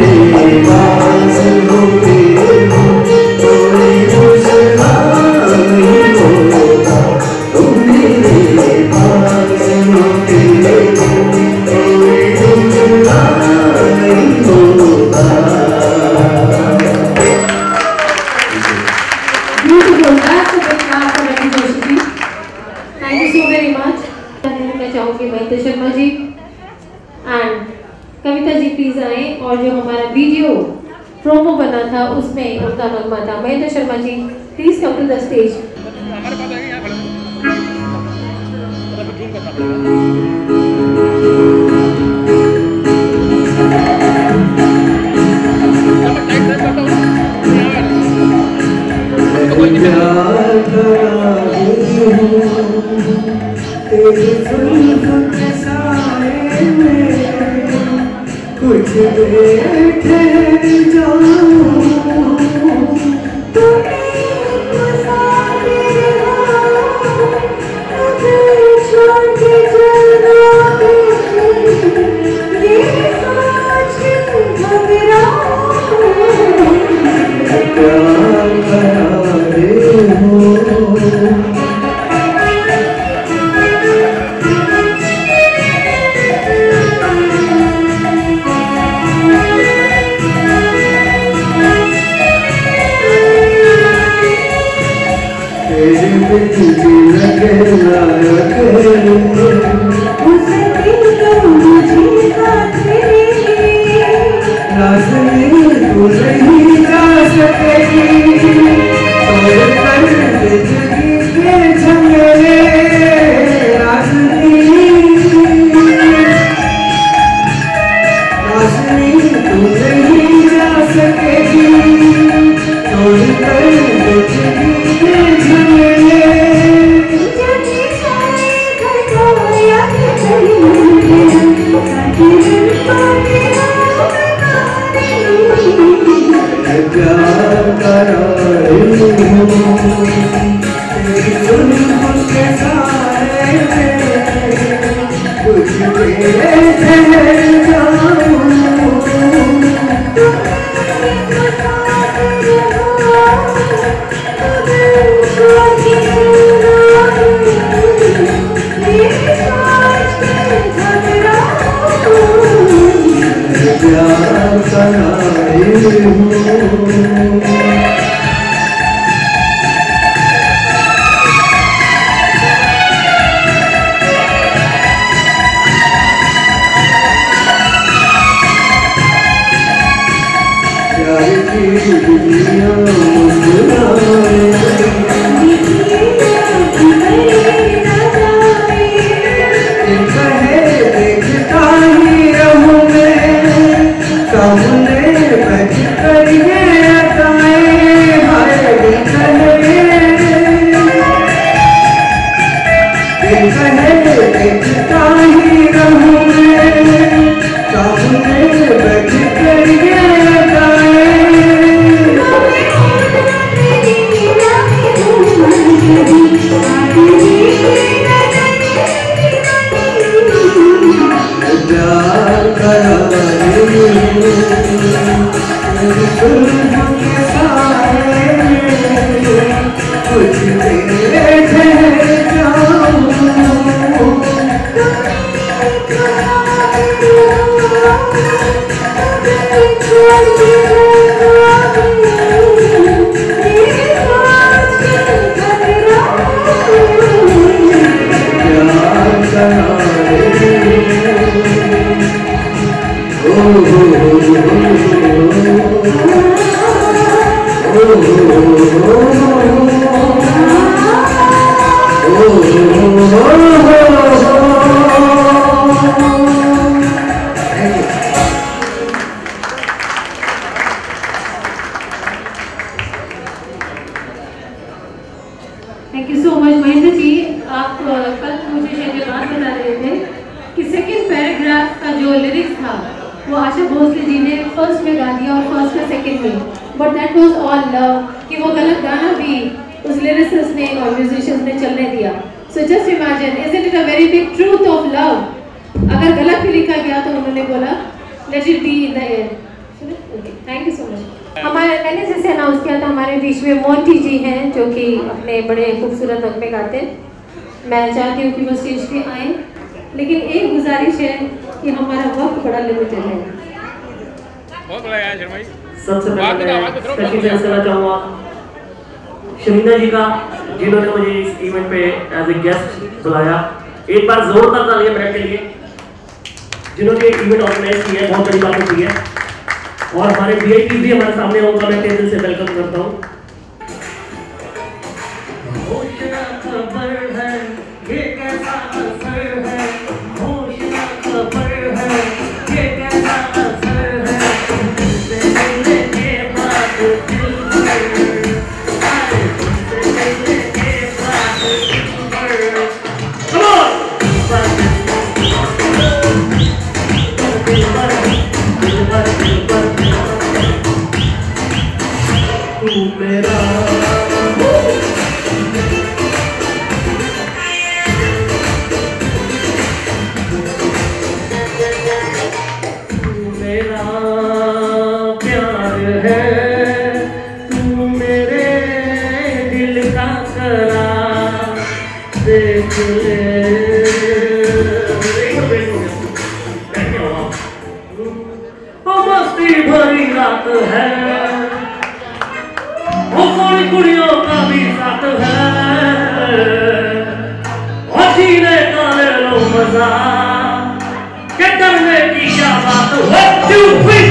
Promo बना था उसमें उनका नगमा था। Mahendra Sharma ji please come to the stage. कुछ बैठे जाऊं thank you so much Mahendra ji. आप कल मुझे शायद ये बात बता रहे थे कि सेकंड पैराग्राफ का जो लिरिक्स था वो आशा भोसले जी ने फर्स्ट में गा दिया और फर्स्ट में सेकंड में, but that was all love कि वो गलत गाना भी उस लिरिसिस्ट ने और म्यूजिशियंस ने चलने दिया। So just imagine, isn't it a very big truth of love. अगर गलत भी लिखा गया तो उन्होंने बोला let it be in the air. Thank you so much. हमारे मैंने जैसे अनाउंस किया था हमारे बीच में मोंटी जी हैं जो कि अपने बड़े खूबसूरत नगमे गाते हैं। मैं चाहती हूँ कि वो स्टेज पे आए, लेकिन एक गुजारिश है कि हमारा वक्त बड़ा लिमिटेड है। बहुत बड़ा है शर्मा जी। सबसे पहले मैं स्पेशली थैंक्स करना चाहूँगा शमीना जी का, जिन्होंने मुझे इस इवेंट पे एज ए गेस्ट बुलाया। एक बार जोरदार तालियां मेरे के लिए, जिन्होंने इवेंट ऑर्गेनाइज किया है, बहुत बड़ी बात होती है। और हमारे वीआईपी भी हमारे सामने होगा, मैं दिल से वेलकम करता हूँ। भरी रात है, वो कोई कुड़ियों का भी साथ है, और जीने का ले लो मजा, के करने की क्या बात है। Two, three,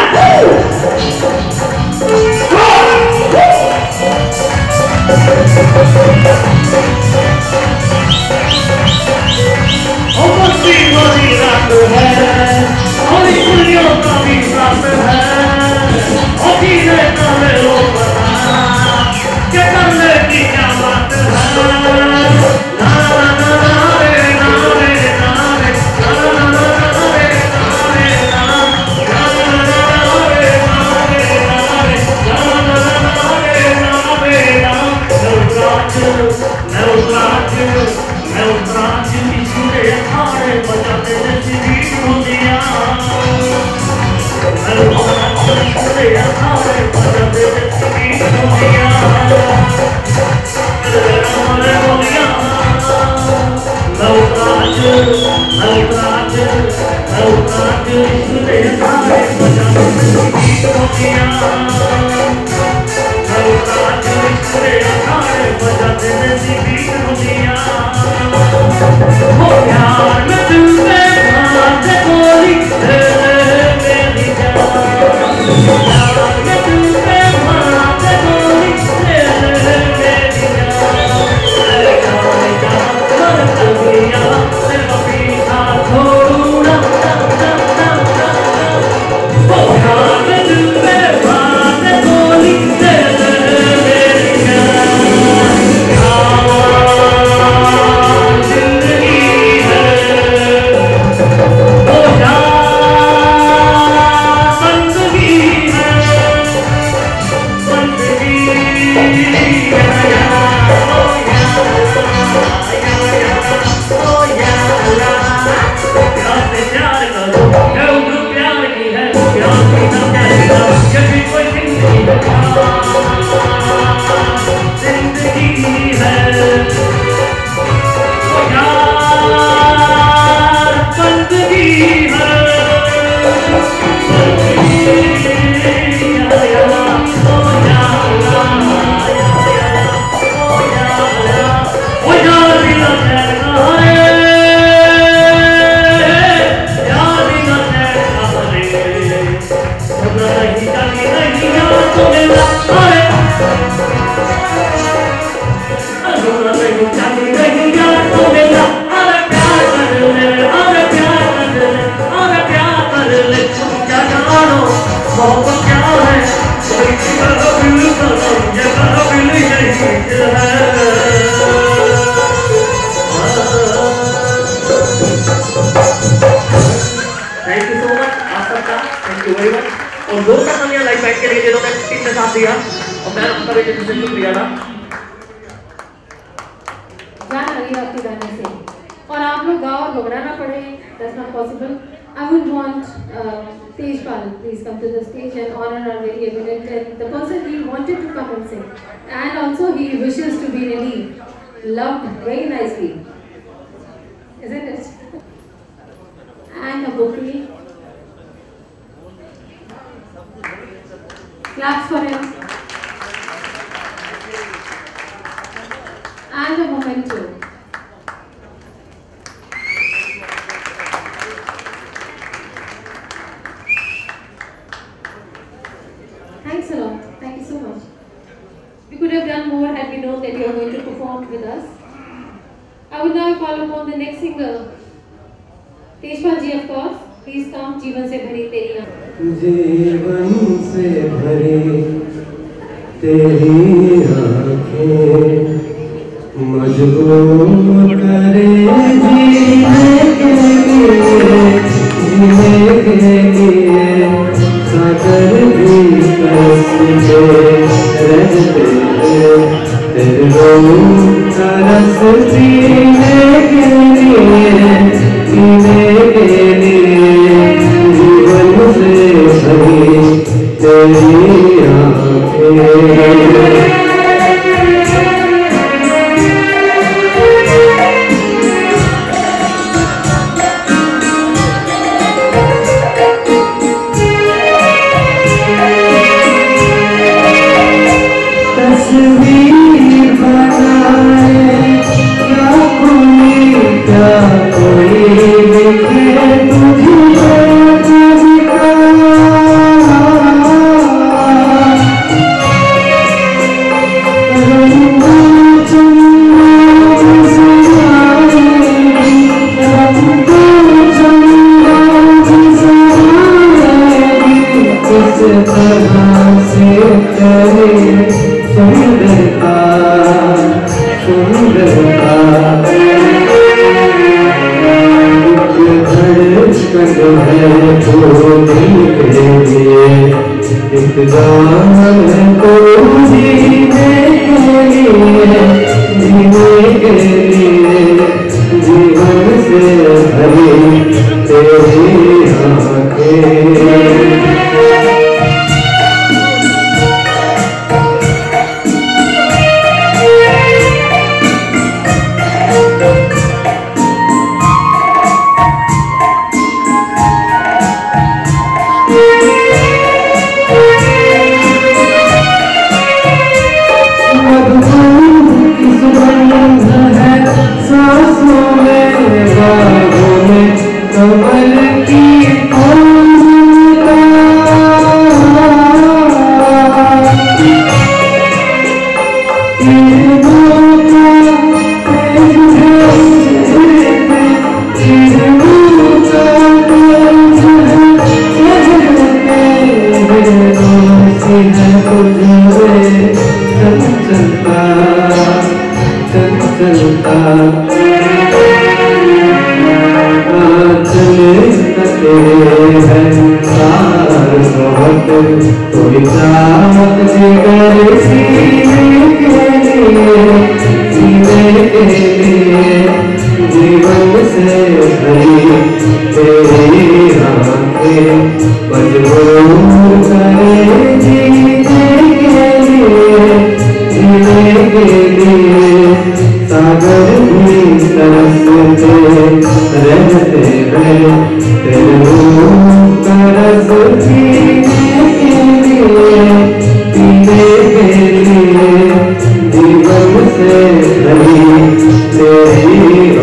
भरी रात है, और कुड़ियों का भी साथ है, और जीने का ले लो मजा, के करने की क्या बात है। ना ना ना ना रे ना रे ना रे ना ना ना ना रे ना रे ना ना ना ना रे ना रे ना रे ना ना ना रे ना रे ना। मैं उतराज मैं उतराज इसने अखाड़े बजाते जैसी बीट होलिया। मैं उतराज इसने अखाड़े बजाते जैसी बीट होलिया। मैं उतराज मैं उतराज मैं उतराज इसने अखाड़े बजाते जैसी बीट होलिया। मैं उतराज इसने अखाड़े बजाते जैसी बीट होलिया। हो प्यार में तुमसे बात बोली मेरी जान, प्यार में तुमसे बात बोली मेरी जान। अरे जाने जा मर दुनिया तेरा पीछा छोड़ू ना। हो प्यार में तुमसे बात बोली मेरी जान। और दो कहानियां लाइव बैठ के लिए जिन्होंने टीम ने साथ दिया, और मैं उनका भी दिल से शुक्रिया था। जान आ गई आपके गाने से, और आप लोग गाओ और घबराना पड़े, that's not possible. I would want uh, Tejpal, please come to the stage and honor our very eminent and the person he wanted to come and sing. And also he wishes to be really loved very nicely. Isn't it? And a bouquet. Claps for him. And a memento. Thanks a lot. Thank you so much. We could have done more had we known that you are going to perform with us. I would now call upon the next singer, Tejpal ji, of course. Please come. जीवन से भरी तेरी आँखें. जीवन से भरी तेरी आँखें मजबूर करे जीने के लिए, जीने के लिए सागर भी कसके रहते हैं तेरे रूह का रस पीने के लिए, पीने के लिए जीवन से भरी तेरी आँखें. तस्वीर बनाए क्या कोई, क्या कोई दिखे तुझे तुझका. रंगो चंदा गुजराए, रंगो चंदा गुजराए, किस तरह से करे सुंदरता, सुंदरता. धड़कन है तो दिल के लिए, एक गान को जीने के लिए, जीने के लिए जीवन से भरी तेरी आँखें. सांसों में बागों में कमल की कोई चाहत जिगर सीने के लिए, सीने के लिए जीवन से भरी तेरी आँखें मजबूर करे जीने के लिए, जीने के लिए सागर भी तरसते रहते हैं तेरे रूह का रस पीने के लिए, पीने के लिए जीवन से भरी तेरी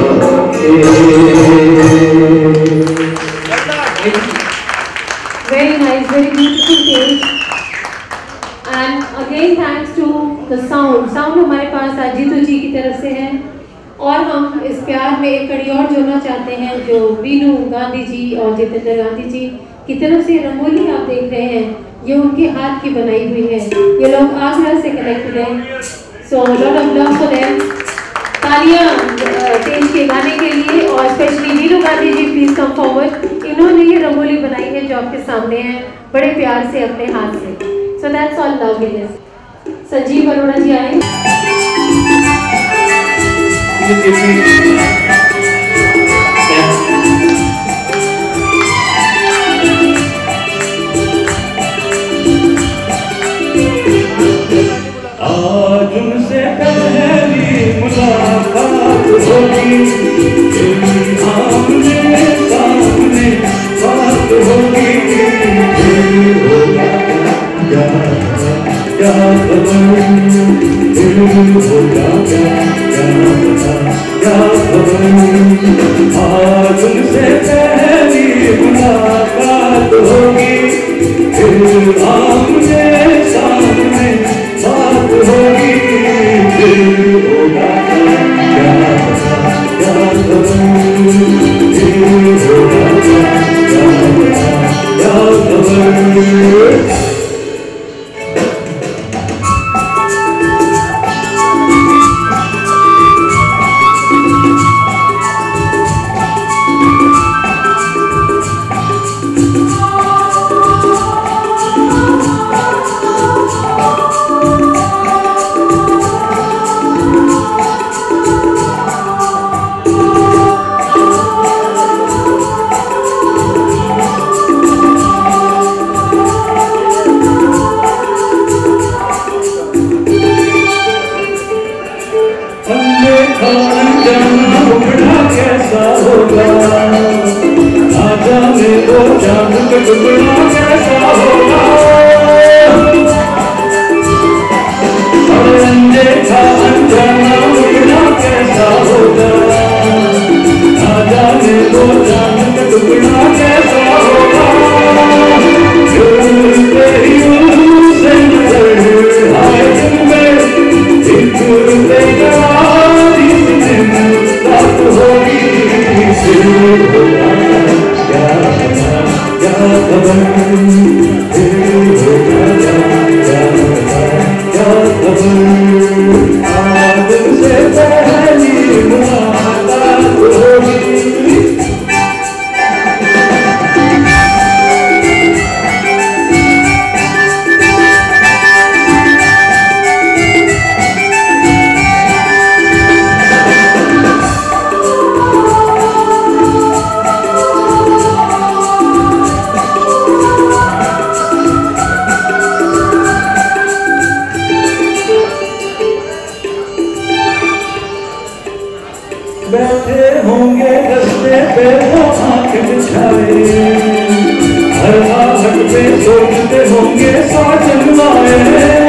Very nice, very beautiful stage. And again thanks to the sound. Sound हमारे पास आज जीतू जी की तरफ से है. और हम इस प्यार में एक कड़ी और जोड़ना चाहते हैं जो वीनू गांधी जी और जितेंद्र गांधी जी की तरफ से रंगोली आप देख रहे हैं, ये उनके हाथ की बनाई हुई है. ये लोग आगरा से कनेक्टेड हैं. So lot of love for them. तालियां तेज के गाने के लिए. और specially Veenu Gandhi ji, please come forward. इन्होंने ये रंगोली बनाई है जो आपके सामने है बड़े प्यार से अपने हाथ से. So that's all loveliness. Sanjeev Arora ji आए. क्या खबर दिल होगा क्या क्या पता क्या खबर आज उनसे पहली मुलाकात होगी फिर आमने सामने बात होगी दिल होगा क्या पता क्या खबर दिल होगा क्या क्या पता क्या खबर कैसा होगा ना जाने वो चांद का टुकड़ा कैसा होगा अनदेखा अनजाना टुकड़ा कैसा होगा ना जाने वो चांद का टुकड़ा कैसा होगा तेरी से नजर आए दिन में एक बेकरारी दिन रात होगी फिर होगा क्या पता क्या खबर फिर होगा क्या पता क्या खबर आज से पहली मुलाकात होगी बैठे होंगे रस्ते पे वो आंख बिछाए हर आहट पे सोचते होंगे साजन आए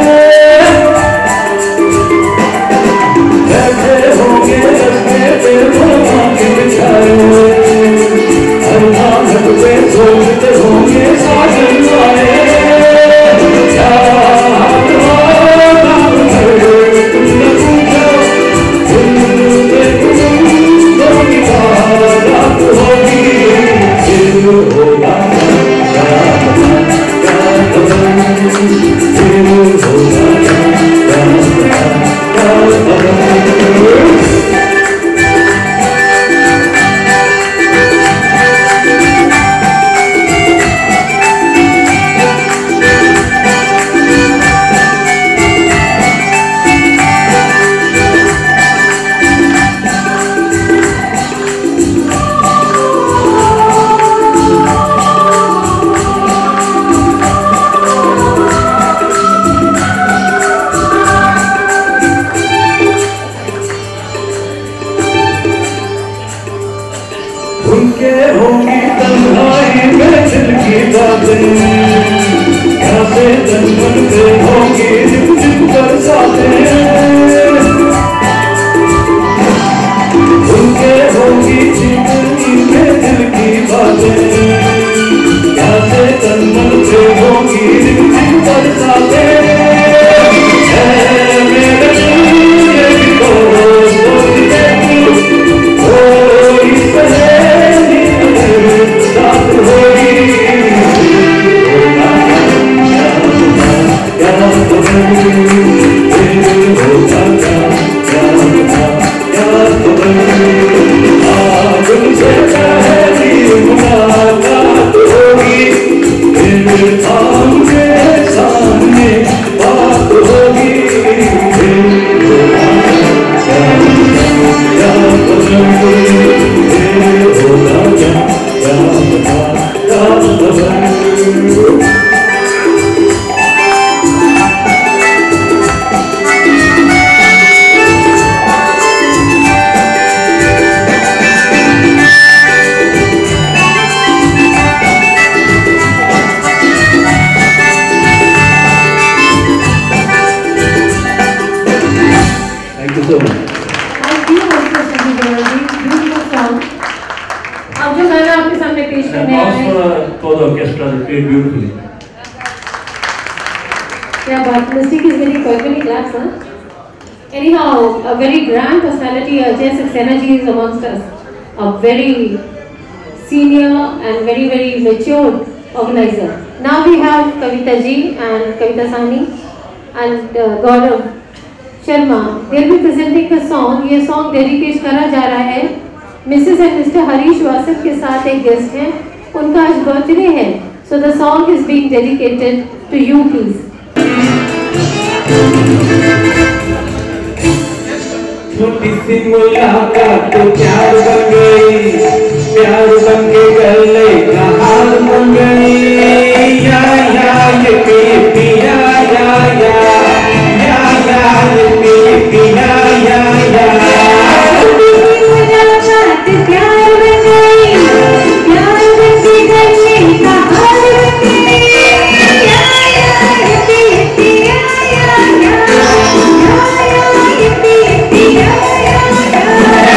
बैठे होंगे रस्ते पे वो आंख बिछाए हर आहट पे सोचते होंगे साजन आए क्या हाल होगा तुमने पूछा रात होगी फिर होगा क्या पता क्या खबर फिर होगा क्या पता क्या खबर उनके होंगी तन्हाई में दिल की बातें कैसे जन्मन पे होंगी जिप जिप बरसातें उनके होंगी जिंदगी में दिल की बातें कैसे जन्मन पे होंगी जिप जिप बरसातें मेरे दिल को सोचते कोई सहेली रात होगी होगा क्या खबर it beautifully. Yeah, but Mystique is getting quite many claps, huh? Anyhow, a very grand personality, uh, Jay Saxena ji is amongst us. A very senior and very, very mature organizer. Now we have Kavita ji and Kavita Sahni and uh, Gaurav Sharma. They will be presenting a song. ये song dedicate करा जा रहा है Missus and Mister Harish वासव के साथ एक guest हैं. उनका आज बर्थडे है. So the song is being dedicated to you, please. छोटी सी मुलाकात तो प्यार बन गई, प्यार बन के गले का हाल बन गई. या या ये पी पी या या या या या ये पी पी या या या. छोटी सी मुलाकात प्यार बन गई, प्यार बन के गले का हाल बन गई. या या ये पी पी या या या या या ये पी पी या या या.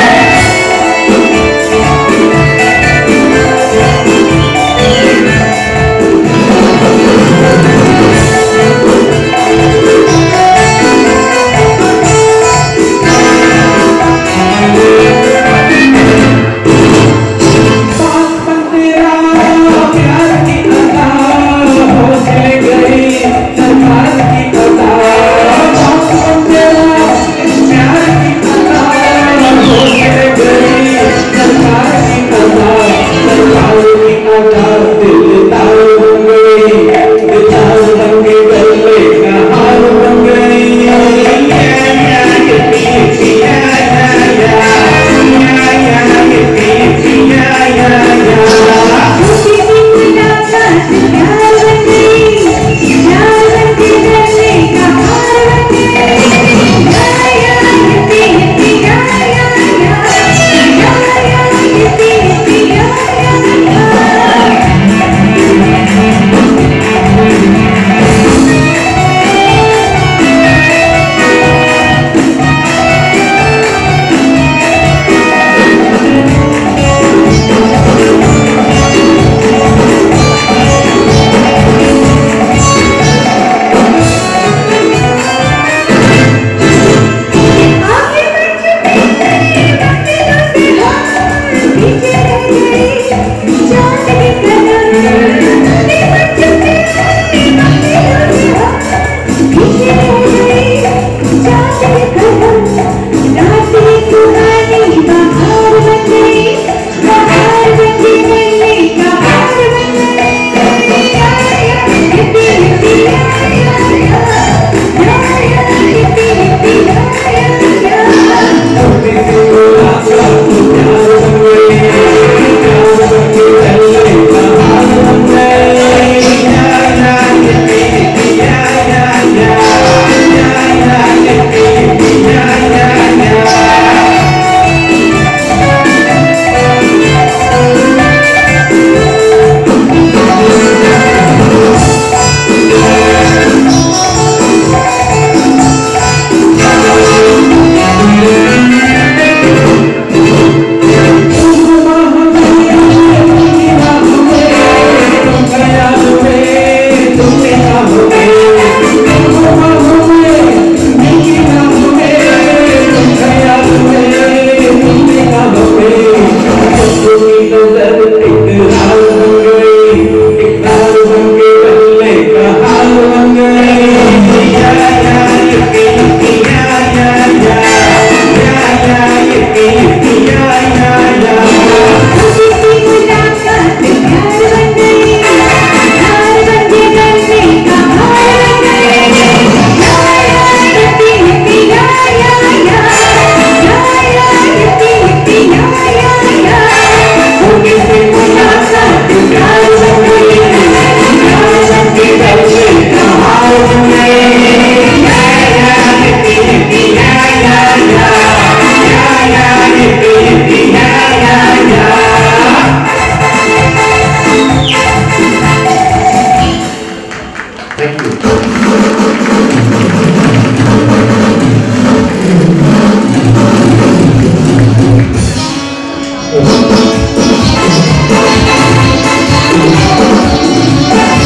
Oh,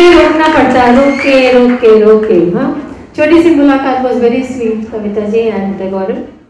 इसलिए रोकना पड़ता है, रोक के रोक के रोक के। हाँ, छोटी सी मुलाकात was very sweet Kavita ji and Gaurav.